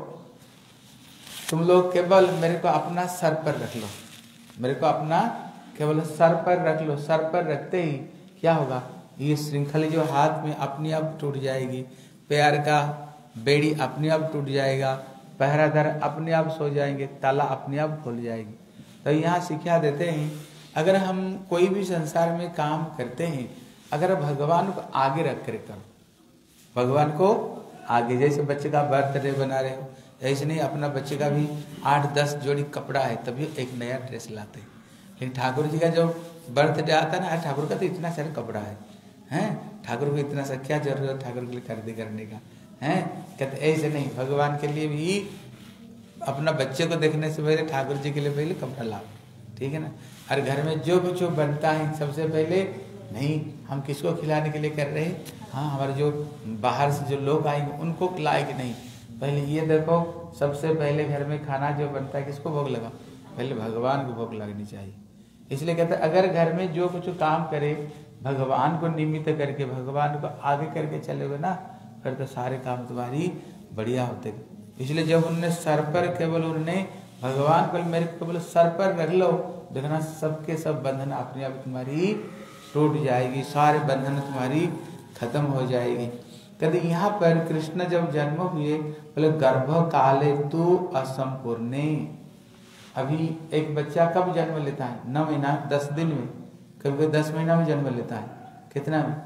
तुम लोग केवल मेरे को अपना सर पर रख लो, मेरे को अपना केवल सर पर रख लो। सर पर रखते ही क्या होगा, ये श्रृंखला जो हाथ में अपने आप टूट जाएगी, पैर का बेड़ी अपने आप टूट जाएगा, पहरादार अपने आप सो जाएंगे, ताला अपने आप खोल जाएगी। तो यहाँ शिक्षा देते हैं अगर हम कोई भी संसार में काम करते हैं, अगर भगवान को आगे रख कर करो, भगवान को आगे, जैसे बच्चे का बर्थडे बना रहे हो, ऐसे नहीं अपना बच्चे का भी 8-10 जोड़ी कपड़ा है तभी एक नया ड्रेस लाते हैं। लेकिन ठाकुर जी का जो बर्थडे आता है ना, ठाकुर का तो इतना सारा कपड़ा है ठाकुर को इतना सा क्या जरूरत है ठाकुर के लिए खरीदी करने का है। कहते ऐसे नहीं, भगवान के लिए भी अपना बच्चे को देखने से पहले ठाकुर जी के लिए पहले कपड़ा लाओ, ठीक है ना। हर घर में जो कुछ बनता है सबसे पहले नहीं हम किसको खिलाने के लिए कर रहे हैं, हाँ हमारे जो बाहर से जो लोग आएंगे उनको खिलाए कि नहीं, पहले ये देखो सबसे पहले घर में खाना जो बनता है किसको भोग लगा, पहले भगवान को भोग लगनी चाहिए। इसलिए कहते हैं अगर घर में जो कुछ काम करे भगवान को निमित्त करके, भगवान को आगे करके चलोगे ना, फिर तो सारे काम तुम्हारी बढ़िया होते। इसलिए जब उन्होंने सर पर केवल उन्होंने भगवान को मेरे केवल सर पर रख लो, देखना सबके सब बंधन अपने आप तुम्हारी टूट जाएगी, सारे बंधन तुम्हारी खत्म हो जाएगी। कहते यहाँ पर कृष्ण जब जन्म हुए बोले गर्भ काले तू असंपूर्णे, अभी एक बच्चा कब जन्म लेता है, 9 महीना 10 दिन में, कभी 10 महीना में जन्म लेता है, कितना में,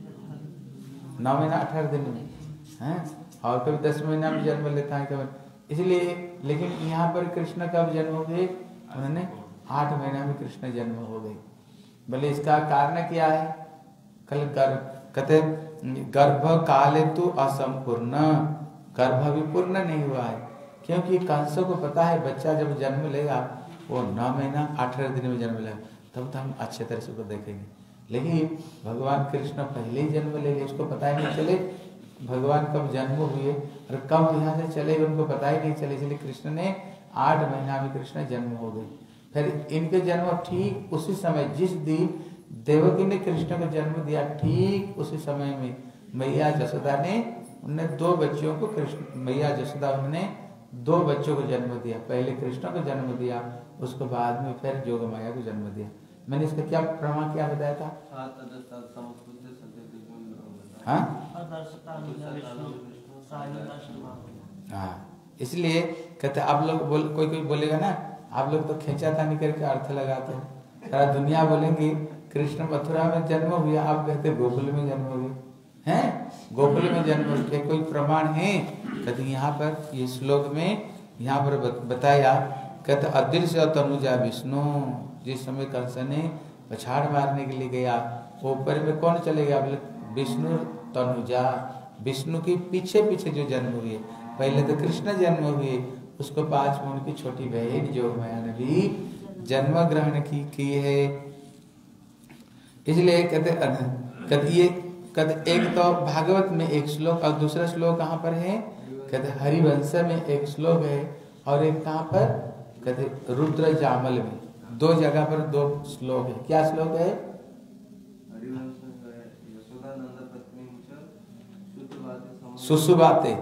9 महीना 18 दिन में है, और कभी 10 महीना में जन्म लेता है कभी। इसलिए लेकिन यहाँ पर कृष्ण कब जन्म हो गए, उन्होंने 8 महीना में कृष्ण जन्म हो गए। बोले इसका कारण क्या है, कल कहते गर्भ काले तू असंपूर्ण, गर्भ भी पूर्ण नहीं हुआ है, क्योंकि कंस को पता है बच्चा जब जन्म लेगा वो 9 महीना 18 दिन में जन्म लेगा, तब तो हम अच्छे तरह से उसको देखेंगे। लेकिन भगवान कृष्ण पहले ही जन्म ले गए, उसको पता ही नहीं चले भगवान कब जन्म हुए और कब यहाँ से चले गए, उनको पता ही नहीं चले। इसलिए कृष्ण ने 8 महीना में कृष्ण जन्म हो गए। फिर इनके जन्म ठीक उसी समय जिस दिन देवकी ने कृष्ण को जन्म दिया, ठीक उसी समय में मैया जसोदा ने उन्हें 2 बच्चों को, कृष्ण मैया जसोदा उन्होंने 2 बच्चों को जन्म दिया, पहले कृष्ण को जन्म दिया, उसके बाद में फिर जोग माया को जन्म दिया। मैंने इसका क्या प्रमाण क्या बताया था, हाँ इसलिए कहते आप लोग कोई कोई बोलेगा ना, आप लोग तो खींचातानी करके अर्थ लगाते हैं, सारा दुनिया बोलेंगे कृष्ण मथुरा में जन्म हुआ, आप कहते गोकुल में जन्म हुए हैं, गोकुल में जन्म हुए, कोई प्रमाण है। कहते यहाँ पर ये श्लोक में यहाँ पर बताया, कहते अदृश्य तनुजा विष्णु, जिस समय कंस ने पछाड़ मारने के लिए गया, ऊपर में कौन चले गया, बोले विष्णु तनुजा, विष्णु की पीछे पीछे जो जन्म हुए, पहले तो कृष्ण जन्म हुए, उसको 5 में उनकी छोटी बहन जोग माया ने भी जन्म ग्रहण की है। इसलिए कहते एक तो भागवत में एक श्लोक और दूसरा श्लोक कहाँ पर है, कहते हरिवंश में एक श्लोक है, और एक कहाँ पर कहते रुद्र जामल में, 2 जगह पर 2 श्लोक है। क्या श्लोक है, सुसुबाते,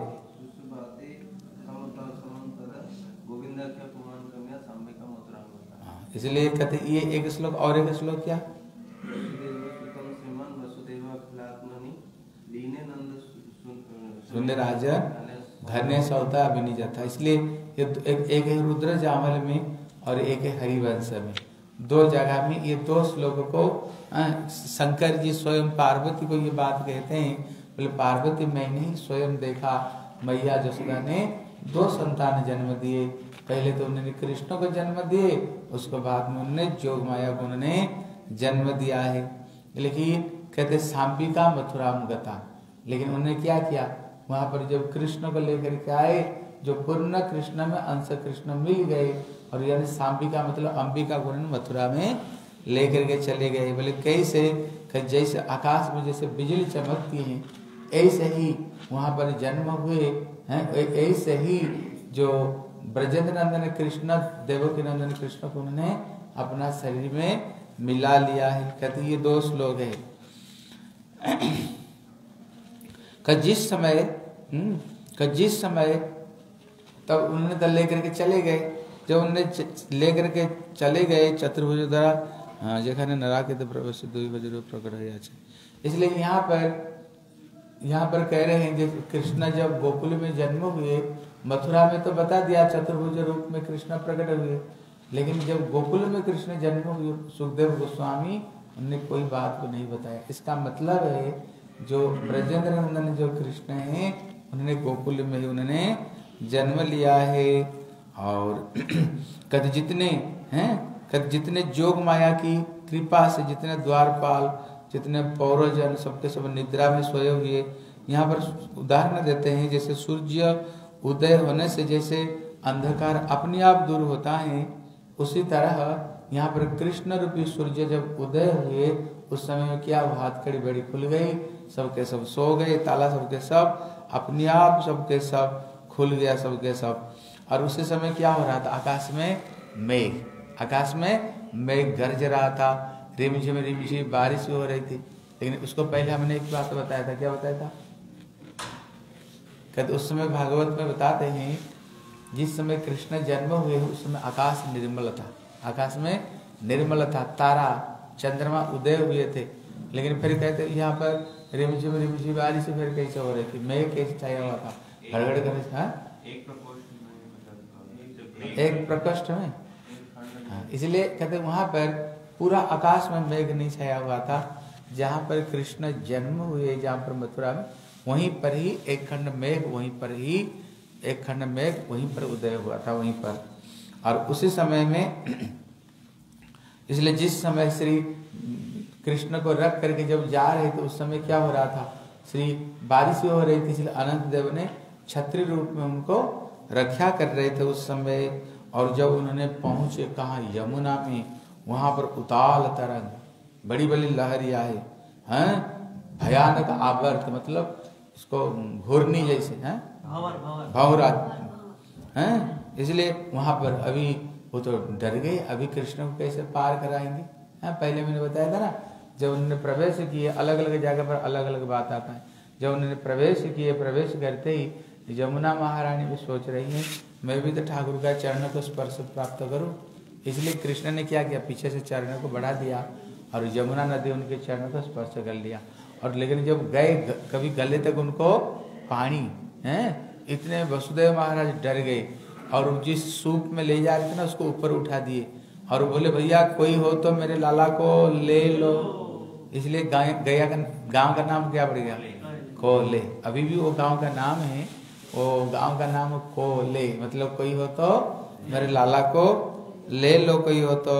इसलिए कहते ये एक श्लोक, और एक श्लोक क्या, सुंदर राजा धन्य सौता अभिनिजा था। इसलिए एक है रुद्र जामल में, और एक है हरिवंश में। 2 जगह में ये 2 श्लोकों को शंकर जी स्वयं पार्वती को ये बात कहते हैं, बोले पार्वती मैंने ही स्वयं देखा मैया जसोदा ने 2 संतान जन्म दिए। पहले तो उन्होंने कृष्ण को जन्म दिए, उसके बाद में उन्होंने जोग माया को उन्होंने जन्म दिया है। लेकिन कहते सांबिका मथुराम गता, लेकिन उन्होंने क्या किया, वहां पर जब कृष्ण को लेकर के आए, जो पूर्ण कृष्ण में अंश कृष्ण मिल गए, और यानी सांबिका मतलब अंबिका को मथुरा में लेकर के चले गए। बोले कैसे, जैसे आकाश में जैसे बिजली चमकती है ऐसे ही वहां पर जन्म हुए हैं, ऐसे ही जो ब्रजेंद्र नंदन कृष्ण देवकी नंदन कृष्ण को उन्होंने अपना शरीर में मिला लिया है। कहते ये 2 श्लोक है। जिस समय तब उन्होंने तो लेकर के चले गए, जब उन्होंने लेकर के चले गए चतुर्भुज द्वारा जेखाने नराके तो प्रवेश दुई बजे प्रकट है। इसलिए यहाँ पर कह रहे हैं कि कृष्ण जब गोकुल में जन्म हुए, मथुरा में तो बता दिया चतुर्भुज रूप में कृष्ण प्रकट हुए, लेकिन जब गोकुल में कृष्ण जन्म हुए सुखदेव गोस्वामी उन्होंने कोई बात को नहीं बताया। इसका मतलब है जो ब्रजेंद्र नंदन जो कृष्ण हैं उन्होंने गोकुल में ही उन्होंने जन्म लिया है। और कद जितने जोग माया की कृपा से जितने द्वारपाल जितने पौरजन सबके सब निद्रा में सोए हुए, यहाँ पर उदाहरण देते हैं जैसे सूर्य उदय होने से जैसे अंधकार अपने आप दूर होता है, उसी तरह यहाँ पर कृष्ण रूपी सूर्य जब उदय हुए उस समय में क्या हुआ, हाथकड़ी बड़ी खुल गई, सबके सब सो गए, ताला सबके सब अपने आप सबके सब खुल गया सबके सब। और उसी समय क्या हो रहा था, आकाश में मेघ गरज रहा था, रिमझिम बारिश हो रही थी। लेकिन उसको पहले हमने एक बात बताया था, क्या बताया था, कहते उस समय भागवत में बताते हैं जिस समय कृष्ण जन्म हुए उस समय आकाश में निर्मल था, तारा चंद्रमा उदय हुए थे। लेकिन फिर कहते यहाँ पर रिमझिम बारिश फिर कैसे हो रही थी, मेघ कैसे छाया हुआ था, गड़गड़ कर एक प्रकोष्ठ में। हाँ, इसलिए कहते वहां पर पूरा आकाश में मेघ नहीं छाया हुआ था, जहाँ पर कृष्ण जन्म हुए, जहाँ पर मथुरा में, वहीं पर ही एक खंड मेघ वहीं पर उदय हुआ था वहीं पर। और उसी समय में इसलिए जिस समय श्री कृष्ण को रख करके जब जा रहे थे उस समय क्या हो रहा था, श्री बारिश हो रही थी, इसलिए अनंत देव ने छत्री रूप में उनको रक्षा कर रहे थे उस समय। और जब उन्होंने पहुंचे कहा यमुना में, वहां पर उताल तरंग, बड़ी बड़ी लहरियां हैं, भयानक आवर्त मतलब इसको घूर्णी जैसे हैं, भंवरा हैं। इसलिए वहां पर अभी वो तो डर गए, अभी कृष्ण को कैसे पार कराएंगे। पहले मैंने बताया था ना, जब उन्होंने प्रवेश किए, अलग अलग जगह पर अलग अलग बात आता है। जब उन्होंने प्रवेश करते ही यमुना महारानी भी सोच रही है मैं भी तो ठाकुर का चरण को स्पर्श प्राप्त करूं। इसलिए कृष्ण ने क्या किया, पीछे से चरण को बढ़ा दिया और यमुना नदी उनके चरण को स्पर्श कर लिया। और लेकिन जब गए कभी गले तक उनको पानी इतने वसुदेव महाराज डर गए और जिस सूप में ले जा रहे थे ना उसको ऊपर उठा दिए और बोले भैया कोई हो तो मेरे लाला को ले लो। इसलिए गया का गांव का नाम क्या पड़ गया, कोले। अभी भी वो गांव का नाम है, वो गांव का नाम कोले, मतलब कोई हो तो मेरे लाला को ले लो, कोई हो तो।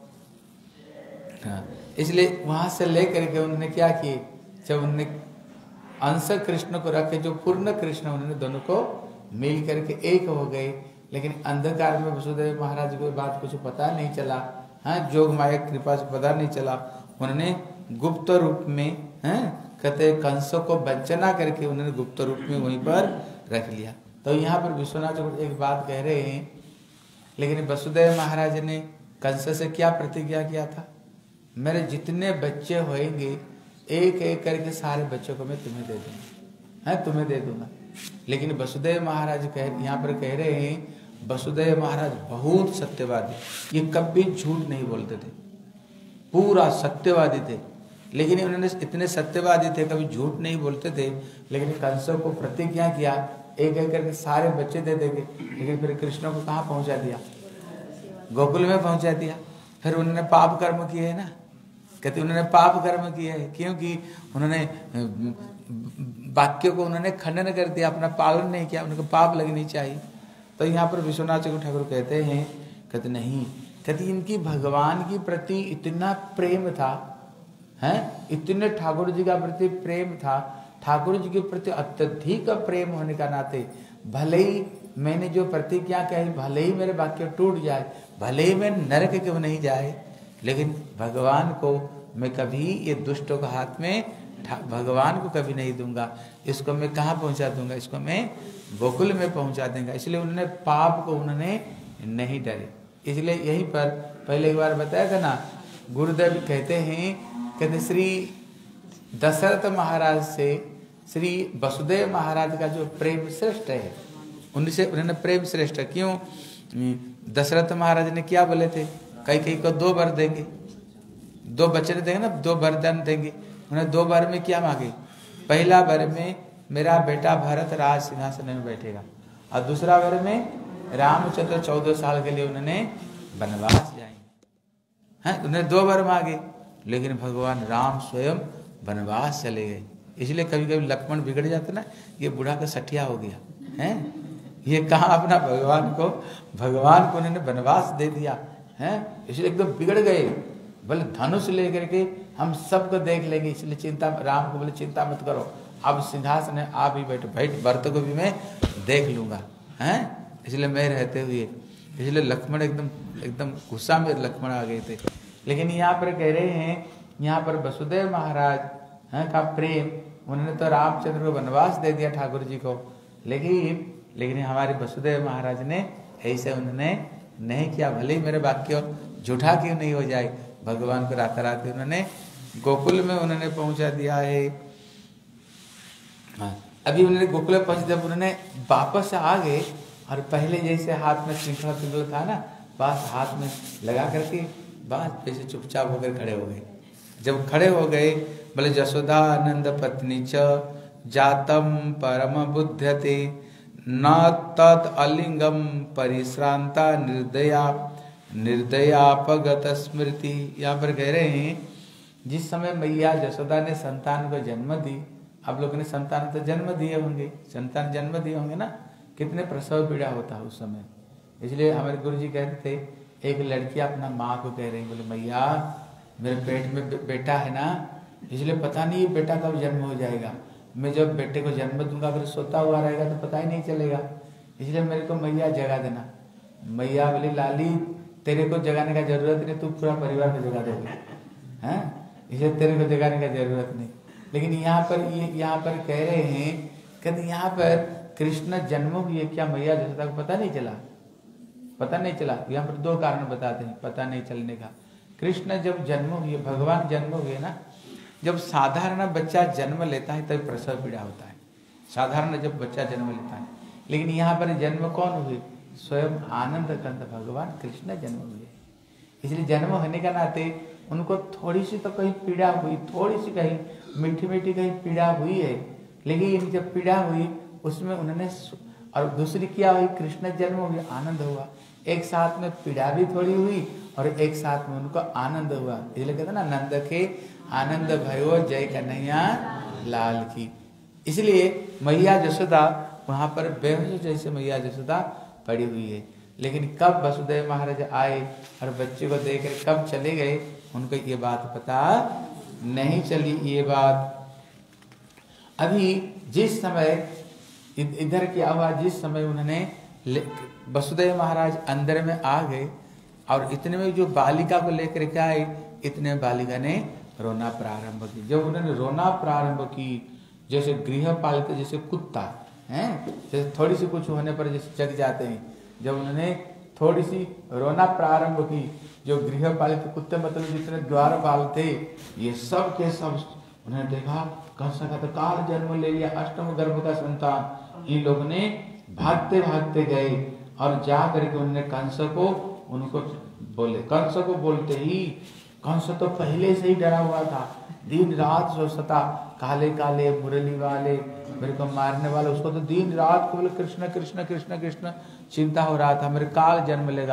हाँ, इसलिए वहां से ले करके उन्होंने क्या किए, जब उन्होंने अंश कृष्ण को रखे, जो पूर्ण कृष्ण, उन्होंने दोनों को मिल करके एक हो गए। लेकिन अंधकार में वसुदेव महाराज को बात कुछ पता नहीं चला, जोग माया कृपा से पता नहीं चला। उन्होंने गुप्त रूप में कहते कंसों को वंचना करके उन्होंने गुप्त रूप में वहीं पर रख लिया। तो यहाँ पर विश्वनाथ एक बात कह रहे हैं, लेकिन वसुदेव महाराज ने कंस से क्या प्रतिज्ञा किया था, मेरे जितने बच्चे होंगे एक एक करके सारे बच्चों को मैं तुम्हें दे दूंगा, तुम्हें दे दूंगा। लेकिन वसुदेव महाराज यहाँ पर कह रहे हैं, वसुदेव महाराज बहुत सत्यवादी, ये कभी झूठ नहीं बोलते थे, पूरा सत्यवादी थे। लेकिन उन्होंने इतने सत्यवादी थे, कभी झूठ नहीं बोलते थे। लेकिन कंसों को प्रतिज्ञा किया एक एक करके सारे बच्चे दे देंगे। लेकिन फिर कृष्ण को कहाँ पहुंचा दिया, गोकुल में पहुंचा दिया। फिर उन्होंने पाप कर्म किए है ना, कहते उन्होंने पाप कर्म किया है, क्योंकि उन्होंने वाक्यों को उन्होंने खंडन कर दिया, अपना पालन नहीं किया, उनको पाप लगनी चाहिए। तो यहाँ पर विश्वनाथ चक्रवर्ती ठाकुर कहते हैं, कहते नहीं, कहते इनकी भगवान की प्रति इतना प्रेम था, हैं, इतने ठाकुर जी का प्रति प्रेम था, ठाकुर जी के प्रति अत्यधिक प्रेम होने का नाते भले ही मैंने जो प्रतिज्ञा कही, भले ही मेरे वाक्य टूट जाए, भले ही मैं नरक क्यों नहीं जाए, लेकिन भगवान को मैं कभी ये दुष्टों के हाथ में भगवान को कभी नहीं दूंगा, इसको मैं कहाँ पहुंचा दूंगा, इसको मैं गोकुल में पहुंचा दूंगा। इसलिए उन्होंने पाप को उन्होंने नहीं डरे। इसलिए यहीं पर पहले एक बार बताया था ना, गुरुदेव कहते हैं, कहते श्री दशरथ महाराज से श्री वसुदेव महाराज का जो प्रेम श्रेष्ठ है, उनसे उन्होंने प्रेम श्रेष्ठ। क्यों? दशरथ महाराज ने क्या बोले थे, कई को 2 वर देंगे, 2 वचन देंगे ना, 2 वरदान देंगे। उन्होंने 2 वर में क्या मांगे, पहला वर में मेरा बेटा भरत राज सिंहासन में बैठेगा, और दूसरा वर में रामचंद्र 14 साल के लिए उन्होंने वनवास जाएंगे। हैं, उन्होंने 2 वर मांगे, लेकिन भगवान राम स्वयं वनवास चले गए। इसलिए कभी कभी लक्ष्मण बिगड़ जाते ना, ये बूढ़ा का सठिया हो गया है, ये कहा अपना भगवान को उन्होंने वनवास दे दिया है, इसलिए एकदम बिगड़ गए। बोले धनुष लेकर के हम सबको देख लेंगे, इसलिए चिंता, राम को बोले चिंता मत करो, अब सिंहासन है आप ही बैठो, भरत को भी मैं देख लूंगा, हैं, इसलिए मैं रहते हुए। इसलिए लक्ष्मण एकदम गुस्सा में लक्ष्मण आ गए थे। लेकिन यहाँ पर कह रहे हैं, यहाँ पर वसुदेव महाराज का प्रेम, उन्होंने तो रामचंद्र को वनवास दे दिया ठाकुर जी को, लेकिन हमारे वसुदेव महाराज ने ऐसे उन्होंने नहीं किया। भले ही मेरे वाक्य झूठा क्यों नहीं हो जाए, भगवान को रात उन्होंने गोकुल में उन्होंने पहुंचा दिया है। अभी उन्होंने गोकुल में पहुंच, जब उन्होंने वापस आ गए और पहले जैसे हाथ में श्रृंखला था ना, बस हाथ में लगा करके बस जैसे चुपचाप होकर खड़े हो गए। जब खड़े हो गए, बोले जसोदा नंद पत्नी च जातम परम बुध्यते न तत् अलिंगम परिश्रांता निर्दयापगत स्मृति। यहाँ पर कह रहे हैं, जिस समय मैया जसोदा ने संतान को जन्म दी, आप लोगों ने संतान तो जन्म दिए होंगे, संतान जन्म दिए होंगे ना, कितने प्रसव पीड़ा होता है उस समय। इसलिए हमारे गुरु जी कहते थे, एक लड़की अपना माँ को कह रही, बोले मैया मेरे पेट में बेटा है ना, इसलिए पता नहीं ये बेटा कब जन्म हो जाएगा, मैं जब बेटे को जन्म दूंगा अगर सोता हुआ रहेगा तो पता ही नहीं चलेगा, इसलिए मेरे को मैया जगा देना। मैया बोली लाली तेरे को जगाने का जरूरत नहीं, तू पूरा परिवार को जगा दोगे, हैं, इसलिए तेरे को जगाने का जरूरत नहीं। लेकिन यहाँ पर कह रहे हैं, कहते यहाँ पर कृष्ण जन्म हुए, क्या मैया जसोदा को पता नहीं चला? पता नहीं चला। यहाँ पर 2 कारण बताते हैं पता नहीं चलने का। कृष्ण जब जन्म हुए, भगवान जन्म हुए ना, जब साधारण बच्चा जन्म लेता है तब प्रसव पीड़ा होता है, साधारण जब बच्चा जन्म लेता है। लेकिन यहाँ पर जन्म कौन हुए? स्वयं आनंद कंद भगवान कृष्ण जन्म हुए। इसलिए जन्म होने का नाते उनको थोड़ी सी तो कहीं पीड़ा हुई, थोड़ी सी कहीं मीठी मीठी कहीं पीड़ा हुई है, लेकिन जब पीड़ा हुई उसमें उन्होंने, और दूसरी क्या हुई, कृष्ण जन्म हुए, आनंद हुआ। एक साथ में पीड़ा भी थोड़ी हुई और एक साथ में उनको आनंद हुआ। इसलिए कहते ना, नंद के आनंद भयो जय कन्हैया लाल की। इसलिए मैया जसोदा वहां पर बेहोश जैसे मैया जसोदा पड़ी हुई है। लेकिन कब वसुदेव महाराज आए और बच्चे को देखकर कब चले गए, उनको ये बात पता नहीं चली। ये बात अभी जिस समय इधर क्या हुआ, जिस समय उन्होंने वसुदेव महाराज अंदर में आ गए और इतने में जो बालिका को लेकर के आए, इतने में बालिका ने रोना प्रारंभ की। जब उन्होंने रोना प्रारंभ की, जैसे गृहपालित जैसे कुत्ता हैं, जैसे थोड़ी सी कुछ होने पर जैसे जग जाते हैं, जब उन्होंने थोड़ी सी रोना प्रारंभ की, जो गृहपालित कुत्ते मतलब जितने द्वारपाल थे, ये सब के सब उन्होंने देखा कंस का तो काल जन्म ले लिया, अष्टम गर्भ का संतान। इन लोग ने भागते भागते गए और जा करके उन्होंने कंस को उनको बोले। कंस को बोलते ही कंस तो पहले से ही डरा हुआ था, दिन रात सोचता, काले काले मुरली वाले मेरे को मारने वाले, उसको तो दिन रात को बोले कृष्ण कृष्ण कृष्ण कृष्ण चिंता हो रहा था, मेरे काल जन्म लेगा।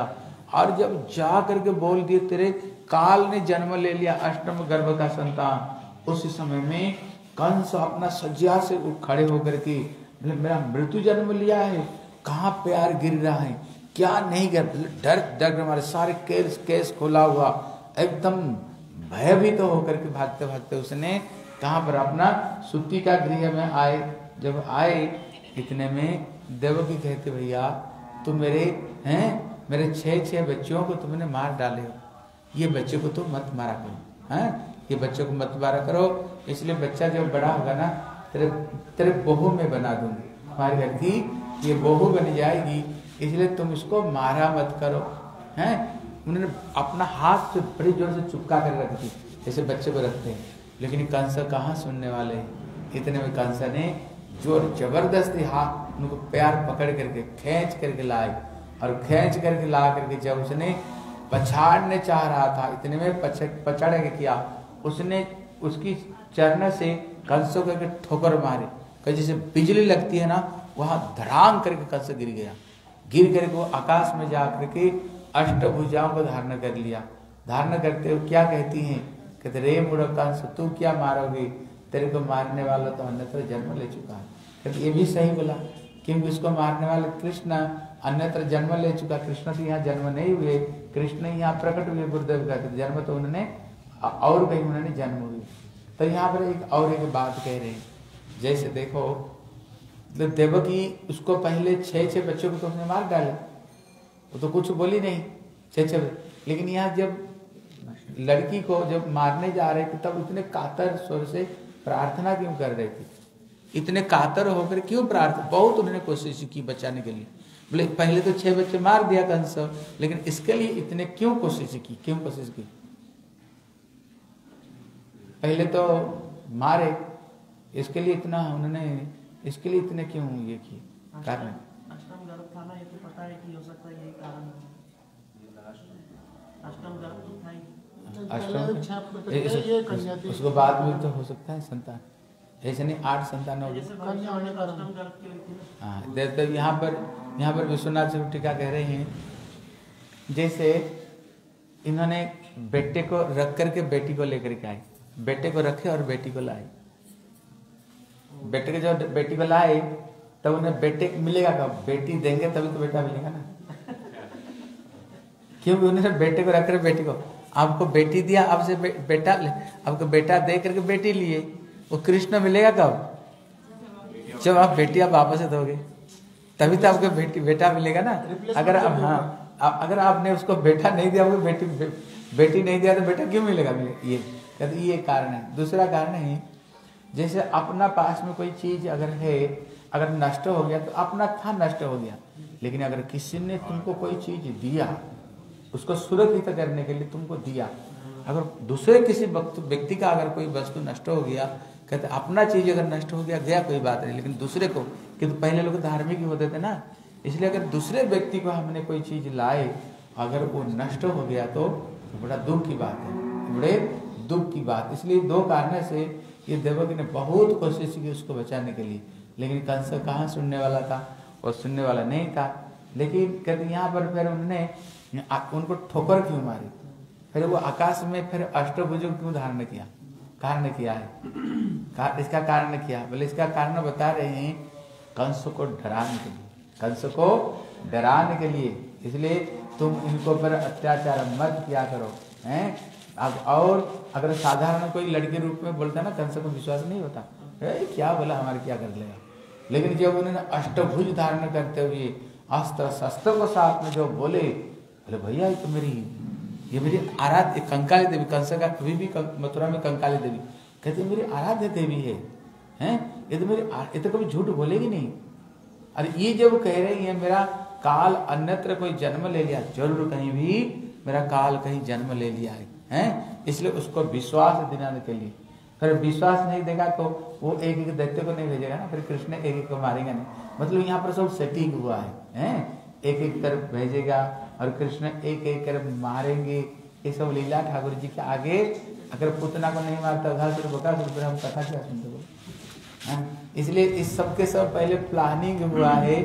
और जब जा करके बोल दिए तेरे काल ने जन्म ले लिया अष्टम गर्भ का संतान, उस समय में कंस अपना सज्जा से खड़े होकर के बोले मेरा मृत्यु जन्म लिया है, कहाँ प्यार गिर रहा है, क्या नहीं गिर, डर डर हमारे सारे केस खोला हुआ, एकदम भयभीत तो होकर के भागते भागते उसने कहाँ पर अपना सुती का गृह में आए। जब आए इतने में देवकी कहते भैया तुम मेरे हैं मेरे 6 बच्चों को तुमने मार डाले हो, ये बच्चे को तो मत मारा करो, हैं ये बच्चे को मत मारा करो, इसलिए बच्चा जब बड़ा होगा ना तेरे बहू में बना दूंगी, हमारे घर की ये बहू बन जाएगी, इसलिए तुम इसको मारा मत करो। हैं उन्होंने अपना हाथ से बड़ी जोर से चुपका कर रखी थी जैसे बच्चे को रखते हैं, लेकिन कंस कहाँ सुनने वाले हैं। इतने में कंस ने जोर जबरदस्ती हाथ उनको प्यार पकड़ करके खींच करके लाए, और खींच करके ला करके जब उसने पछाड़ने चाह रहा था, इतने में पछाड़ के किया उसने, उसकी चरण से कंस को करके ठोकर मारे, कहीं जैसे बिजली लगती है ना, वहां धड़ाम करके कंस गिर गया। गिर करके वो आकाश में जा करके अष्टभुजाओं को धारण कर लिया। धारण करते हुए क्या कहती हैं, कहते रे मूढ़ कंस तू क्या मारोगे, तेरे को मारने वाला तो अन्यत्र जन्म ले चुका है। कहते ये भी सही बोला, क्योंकि उसको मारने वाले कृष्ण अन्यत्र जन्म ले चुका, कृष्ण तो यहाँ जन्म नहीं हुए, कृष्ण यहाँ प्रकट हुए गुरुदेव का जन्म तो उन्होंने और कहीं उन्होंने जन्म हुए। तो यहाँ पर एक और एक बात कह रहे हैं, जैसे देखो देवकी उसको पहले 6 बच्चों को तो उसने मार डाला, वो तो कुछ बोली नहीं 6, लेकिन यहाँ जब लड़की को जब मारने जा रहे थे तब इतने कातर स्वर से प्रार्थना क्यों कर रहे थे, इतने कातर होकर क्यों प्रार्थना, बहुत उन्होंने कोशिश की बचाने के लिए। बोले पहले तो 6 बच्चे मार दिया कंस, लेकिन इसके लिए इतने क्यों कोशिश की, क्यों कोशिश की, पहले तो मारे, इसके लिए इतना उन्होंने, इसके लिए इतने क्यों ये किए, कारण अष्टम गर्भ था ना, ये तो पता है कि हो सकता है यही कारण है। अष्टम गर्भ तो था ही, अष्टम उसको बाद में तो हो सकता है संतान, ऐसे नहीं 8 संतान हो गए। हाँ तो यहाँ पर विश्वनाथ जी टीका कह रहे हैं, जैसे इन्होंने बेटे को रख करके बेटी को लेकर के आए, बेटे को रखे और बेटी को लाए, बेटे के जब बेटी को लाए तब उन्हें बेटे मिलेगा कब, बेटी देंगे तभी तो बेटा मिलेगा ना, क्योंकि उन्होंने बेटे को रख कर बेटी को, आपको बेटी दिया आपसे बेटा, आपको बेटा दे करके बेटी लिए, वो कृष्ण मिलेगा कब, जब आप बेटी आप वापस दोगे तभी तो आपको बेटा मिलेगा ना। अगर आप अगर आपने उसको बेटा नहीं दिया, बेटी नहीं दिया तो बेटा क्यों मिलेगा, ये कहते ये कारण है। दूसरा कारण है, जैसे अपना पास में कोई चीज अगर है, अगर नष्ट हो गया तो अपना था नष्ट हो गया, लेकिन अगर किसी ने तुमको कोई चीज दिया, उसको सुरक्षित करने के लिए तुमको दिया, अगर दूसरे किसी व्यक्ति का अगर कोई वस्तु नष्ट हो गया, कहते अपना चीज अगर नष्ट हो गया कोई बात नहीं, लेकिन दूसरे को, क्योंकि पहले लोग धार्मिक ही होते थे ना, इसलिए अगर दूसरे व्यक्ति को हमने कोई चीज लाए अगर वो नष्ट हो गया तो बड़ा दुख की बात है, बड़े दुख की बात। इसलिए 2 कारण से ये देवकी ने बहुत कोशिश की उसको बचाने के लिए, लेकिन कंस कहाँ सुनने वाला था, वो सुनने वाला नहीं था। लेकिन कहते यहाँ पर फिर उन्होंने उनको ठोकर क्यों मारी, फिर वो आकाश में फिर अष्टभुज क्यों धारण किया, कारण किया है, इसका कारण किया, बोले इसका कारण बता रहे हैं, कंस को डराने के लिए, कंस को डराने के लिए, इसलिए तुम इनको पर अत्याचार मत किया करो, हैं। अब और अगर साधारण कोई लड़के रूप में बोलता ना, कंस को विश्वास नहीं होता, क्या बोला हमारे क्या कर लेगा, लेकिन जब उन्होंने अष्टभुज धारण करते हुए अस्त्र शस्त्र को साथ में जो बोले भैया ये मेरी आराध्य कंकाली देवी, कंस का कभी भी मथुरा में कंकाली देवी कहते मेरी आराध्य देवी है, हैं, ये तो मेरी, ये तो कभी झूठ बोलेगी नहीं। अरे ये जब कह रही है मेरा काल अन्यत्र कोई जन्म ले लिया, जरूर कहीं भी मेरा काल कहीं जन्म ले लिया है, हैं, इसलिए उसको विश्वास दिलाने के लिए, फिर विश्वास नहीं देगा तो वो एक एक दैत्य को नहीं भेजेगा ना, फिर कृष्ण एक एक को मारेगा नहीं, मतलब यहाँ पर सब सेटिंग हुआ है, हैं, एक एक तरफ भेजेगा और कृष्ण एक एक कर मारेंगे। ये सब लीला ठाकुर जी के आगे, अगर पुतना को नहीं मारता घासुर बकासुर, फिर हम कथा क्या सुनते बोले। इसलिए इस सब के सब पहले प्लानिंग हुआ है,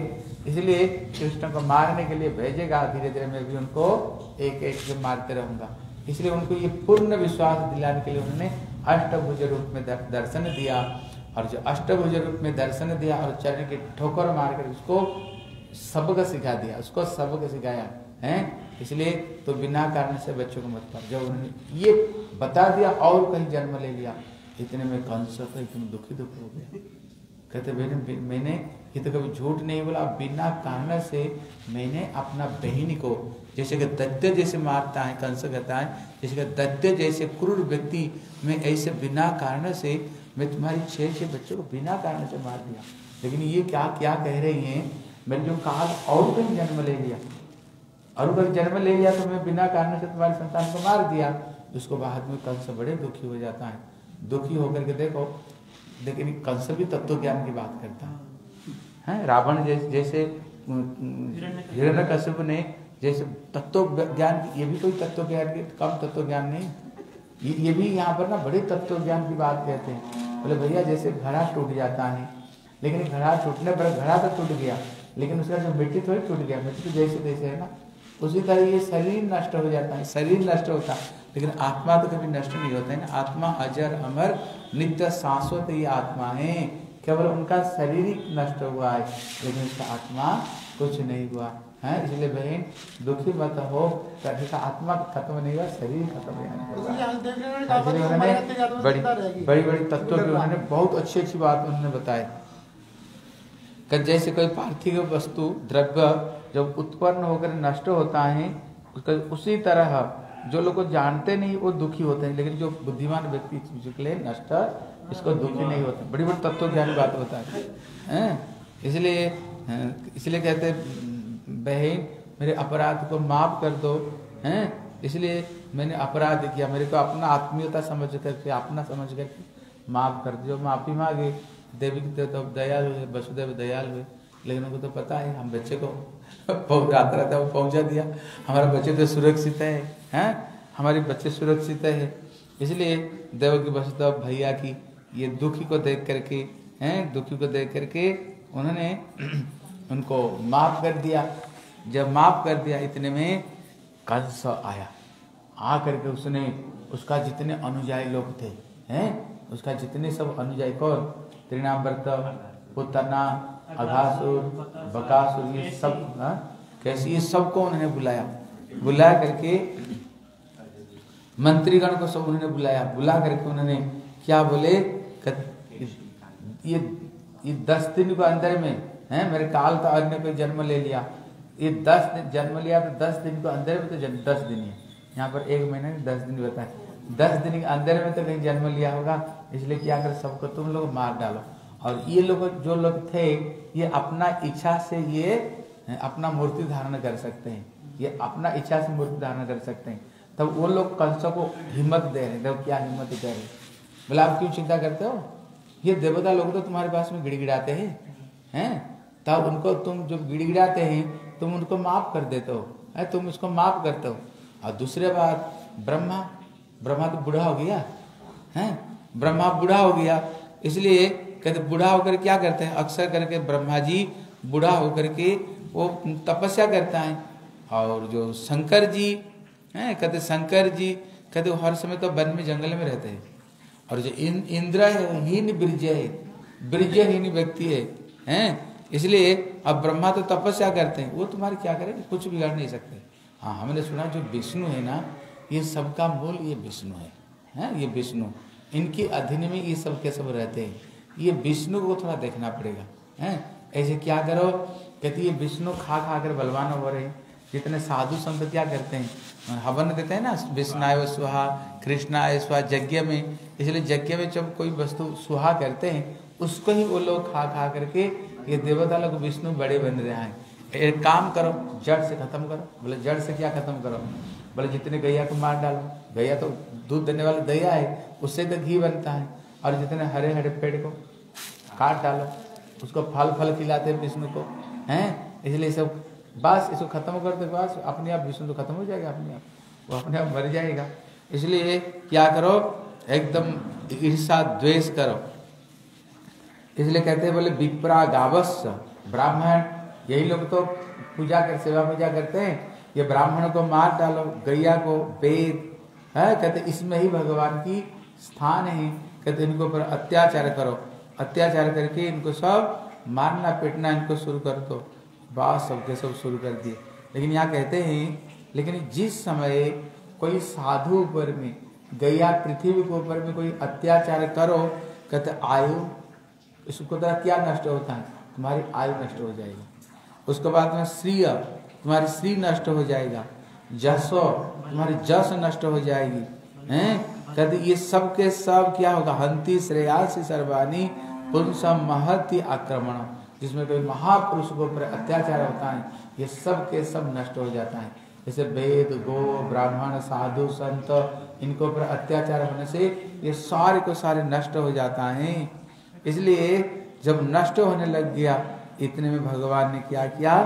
इसलिए कृष्ण को मारने के लिए भेजेगा, धीरे धीरे मैं भी उनको एक एक से मारते रहूंगा। इसलिए उनको ये पूर्ण विश्वास दिलाने के लिए उन्होंने अष्टभुज रूप में दर्शन दिया, और जो अष्टभुज रूप में दर्शन दिया और चरण की ठोकर मारकर उसको सबक सिखा दिया, उसको सबक सिखाया है। इसलिए तो बिना कारण से बच्चों को मत मार। जब उन्होंने ये बता दिया और कहीं जन्म ले लिया, इतने में कंस तो एकदम दुखी हो गया। कहते मैंने ये तो कभी झूठ नहीं बोला, बिना कारण से मैंने अपना बहन को, जैसे कि दैत्य जैसे मारता है कंस कहता है, जैसे कि दैत्य जैसे क्रूर व्यक्ति मैं ऐसे बिना कारण से मैं तुम्हारी 6 बच्चों को बिना कारण से मार दिया। लेकिन ये क्या क्या कह रही हैं, मैंने जो कहा और कहीं जन्म ले लिया, और कहीं जन्म ले लिया तो मैं बिना कारण से तुम्हारी संतान को मार दिया। उसको बाद में कंस बड़े दुखी हो जाता है। दुखी होकर के देखो, लेकिन कंस भी तत्व ज्ञान की बात करता है। रावण जैसे हिरण्यकश्यप ने जैसे तत्व ज्ञान, ये भी कोई तत्व ज्ञान की कम तत्व ज्ञान नहीं, ये भी यहाँ पर ना बड़े तत्व ज्ञान की बात कहते हैं। बोले भैया जैसे घड़ा टूट जाता है, लेकिन घड़ा टूटने पर घड़ा तो टूट गया, लेकिन उसका जो मिट्टी थोड़ी टूट गया, मिट्टी जैसे तैसे है ना, उसी तरह ये शरीर नष्ट हो जाता है, शरीर नष्ट होता है, लेकिन आत्मा तो कभी नष्ट नहीं होता है ना। आत्मा अजर अमर नित्य शाश्वत ये आत्मा है, केवल उनका शरीर ही नष्ट हुआ है, लेकिन उसका आत्मा कुछ नहीं हुआ है। इसलिए बहन दुखी मत हो, का आत्मा खत्म नहीं हुआ, शरीर खत्म नहीं। बड़ी बड़ी तत्वों की उन्होंने बहुत अच्छी अच्छी बात उन्होंने बताए कि जैसे कोई पार्थिव वस्तु द्रव्य जब उत्पन्न होकर नष्ट होता है, उसी तरह जो लोग जानते नहीं वो दुखी होते हैं, लेकिन जो बुद्धिमान व्यक्ति के लिए नष्ट इसको दुखी नहीं होता। बड़ी बड़ी तत्व ज्ञान बात बताए हैं। इसलिए कहते बहन मेरे अपराध को माफ कर दो हैं, इसलिए मैंने अपराध किया, मेरे को अपना आत्मीयता समझ करके अपना समझ करके माफ कर दो। जो माफी मांगे, देवी तो दयालु है, वसुदेव दयालु है, लेकिन उनको तो पता है हम बच्चे को रात रहता वो पहुंचा दिया, हमारा बच्चे तो सुरक्षित है, हैं हमारे बच्चे सुरक्षित है। इसलिए देवकी वसुदेव भैया की ये दुखी को देख करके हैं, दुखी को देख करके उन्होंने उनको माफ कर दिया। जब माफ कर दिया, इतने में कंस आया, आ करके उसने उसका जितने अनुयायी लोग थे हैं, उसका जितने सब अनुयायी कौन, तृणावर्त, पुतना, अघासुर, बकासुर, ये सब कैसे ये सबको उन्होंने बुलाया करके मंत्रीगण को सब उन्होंने बुला करके उन्होंने क्या बोले, ये 10 दिन के अंदर में है, मेरे काल तो अन्य कोई जन्म ले लिया, ये 10 दिन जन्म लिया तो 10 दिन के अंदर में तो 10 दिन है, यहाँ पर 1 महीने में 10 दिन बताए, 10 दिन के अंदर में तो कहीं जन्म लिया होगा। इसलिए क्या कर सबको तुम लोग मार डालो। और ये लोग जो लोग थे ये अपना इच्छा से ये अपना मूर्ति धारण कर सकते हैं, ये अपना इच्छा से मूर्ति धारण कर सकते हैं। तब वो लोग कंस को हिम्मत दे रहे, तब क्या हिम्मत दे रहे, बोला आप क्यों चिंता करते हो, ये देवता लोग तो तुम्हारे पास में गिड़गिड़ाते हैं, तब उनको तुम जो गिड़गिड़ाते हैं तुम उनको माफ कर देते हो, तुम उसको माफ करते हो। और दूसरे बात ब्रह्मा तो बूढ़ा हो गया है, ब्रह्मा बूढ़ा हो गया, इसलिए कहते बूढ़ा होकर क्या करते हैं, अक्सर करके ब्रह्मा जी बूढ़ा होकर के वो तपस्या करता है। और जो शंकर जी हैं, कहते शंकर जी कहते हर समय तो वन में जंगल में रहते हैं। और जो इंद्र हीन ब्रिजहीन व्यक्ति है, इसलिए अब ब्रह्मा तो तपस्या करते हैं, वो तुम्हारे क्या करेंगे, कुछ बिगाड़ नहीं सकते। हाँ, हमने सुना जो विष्णु है ना, ये सबका मूल ये विष्णु है, ये विष्णु, इनके अधीन में ये सब के सब रहते हैं। ये विष्णु को थोड़ा देखना पड़ेगा हैं। ऐसे क्या करो, कहती ये विष्णु खा कर बलवान हो रहे हैं। जितने साधु संत क्या करते हैं, हवन देते हैं ना, विष्णाय स्वाहा, कृष्णाय स्वाहा यज्ञ में, इसलिए यज्ञ में जब कोई वस्तु स्वाहा करते हैं उसको ही वो लोग खा करके ये देवता लोग विष्णु बड़े बन रहे हैं। एक काम करो, जड़ से खत्म करो। बोले जड़ से क्या खत्म करो, बोले जितने गैया को मार डालो, गैया तो दूध देने वाला गैया है, उससे तो घी बनता है। और जितने हरे हरे पेड़ को काट डालो, उसको फल खिलाते हैं विष्णु को हैं। इसलिए सब बस इसको खत्म कर दो, बस अपने आप विष्णु तो खत्म हो जाएगा, अपने आप वो अपने आप मर जाएगा। इसलिए क्या करो, एकदम ईर्षा द्वेष करो। इसलिए कहते हैं बोले विप्रा गावस्य ब्राह्मण यही लोग तो पूजा कर सेवा पूजा करते हैं, ये ब्राह्मण को मार डालो, गैया को वेद है, कहते इसमें ही भगवान की स्थान है। कहते इनको ऊपर अत्याचार करो, अत्याचार करके इनको सब मारना पीटना इनको शुरू कर दो। बात सबके सब शुरू कर दिए। लेकिन यहाँ कहते हैं, लेकिन जिस समय कोई साधु ऊपर में, गैया पृथ्वी के ऊपर में कोई अत्याचार करो, कहते आयु, इसको तो क्या नष्ट होता है, तुम्हारी आयु नष्ट हो जाएगी। उसके बाद में श्रीय, तुम्हारी श्री नष्ट हो जाएगा, जसो, तुम्हारी जस नष्ट हो जाएगी, हैं। कहते ये सब के सब क्या होगा, हंति श्रेयासी सर्वाणी पुंसम महति आक्रमण, जिसमें कोई महापुरुष के ऊपर अत्याचार होता है, ये सब के सब नष्ट हो जाता है। जैसे वेद, गो, ब्राह्मण, साधु, संत, इनके ऊपर अत्याचार होने से ये सारे को सारे नष्ट हो जाता है। इसलिए जब नष्ट होने लग गया, इतने में भगवान ने क्या किया,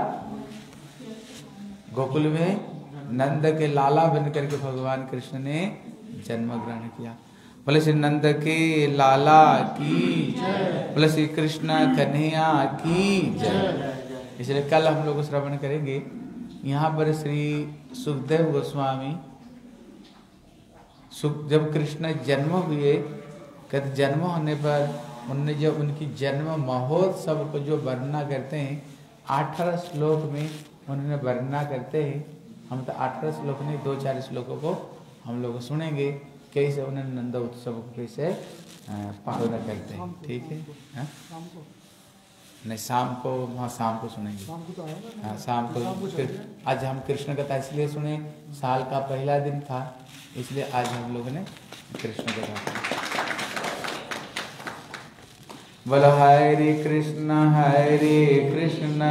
गोकुल में नंद के लाला बन करके भगवान कृष्ण ने जन्म ग्रहण किया। बोले श्री नंद के लाला की जय, बोले श्री कृष्ण कन्हैया की जय। इसलिए कल हम लोग श्रवण करेंगे, यहाँ पर श्री सुखदेव गोस्वामी जब कृष्ण जन्म हुए, कहते जन्म होने पर उनने जो उनकी जन्म महोत्सव को जो वर्णना करते हैं, 18 श्लोक में उन्होंने वर्णना करते हैं। हम तो 18 श्लोक नहीं, 2-4 श्लोकों को हम लोग सुनेंगे, कैसे उन्होंने नंद उत्सव को कैसे पालना करते हैं। ठीक है, नहीं शाम को, वहाँ शाम को सुनेंगे। हाँ शाम को। आज हम कृष्ण कथा इसलिए सुने, साल का पहला दिन था, इसलिए आज हम लोगों ने कृष्ण कथा। बोलो हरे कृष्ण कृष्ण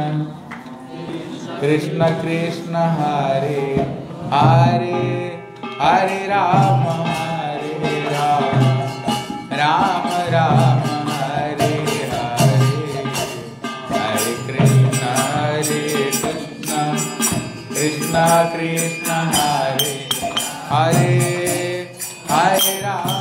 कृष्ण हरे हरे, हरे राम राम राम हरे हरे, हरे कृष्ण कृष्ण कृष्ण हरे हरे, हरे राम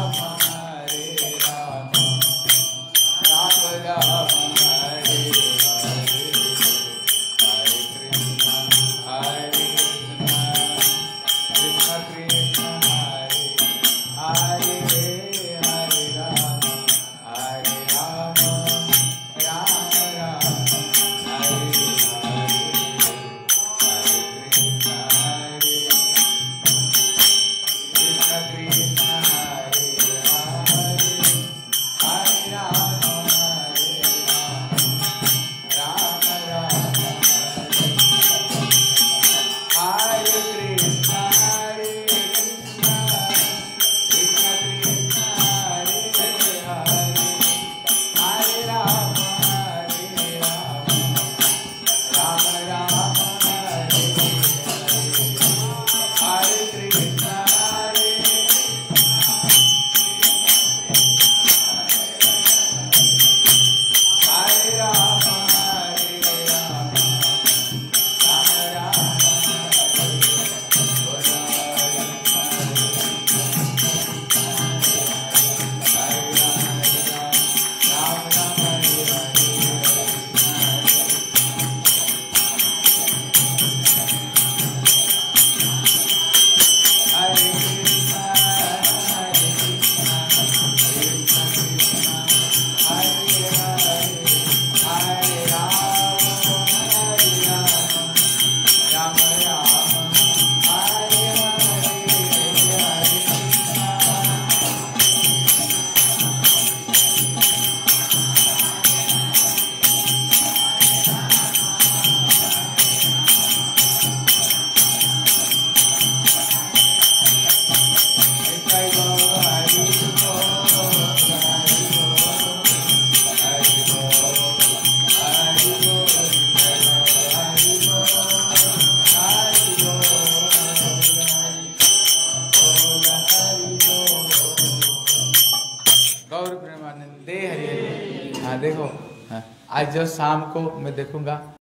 देखो आज जो शाम को मैं देखूंगा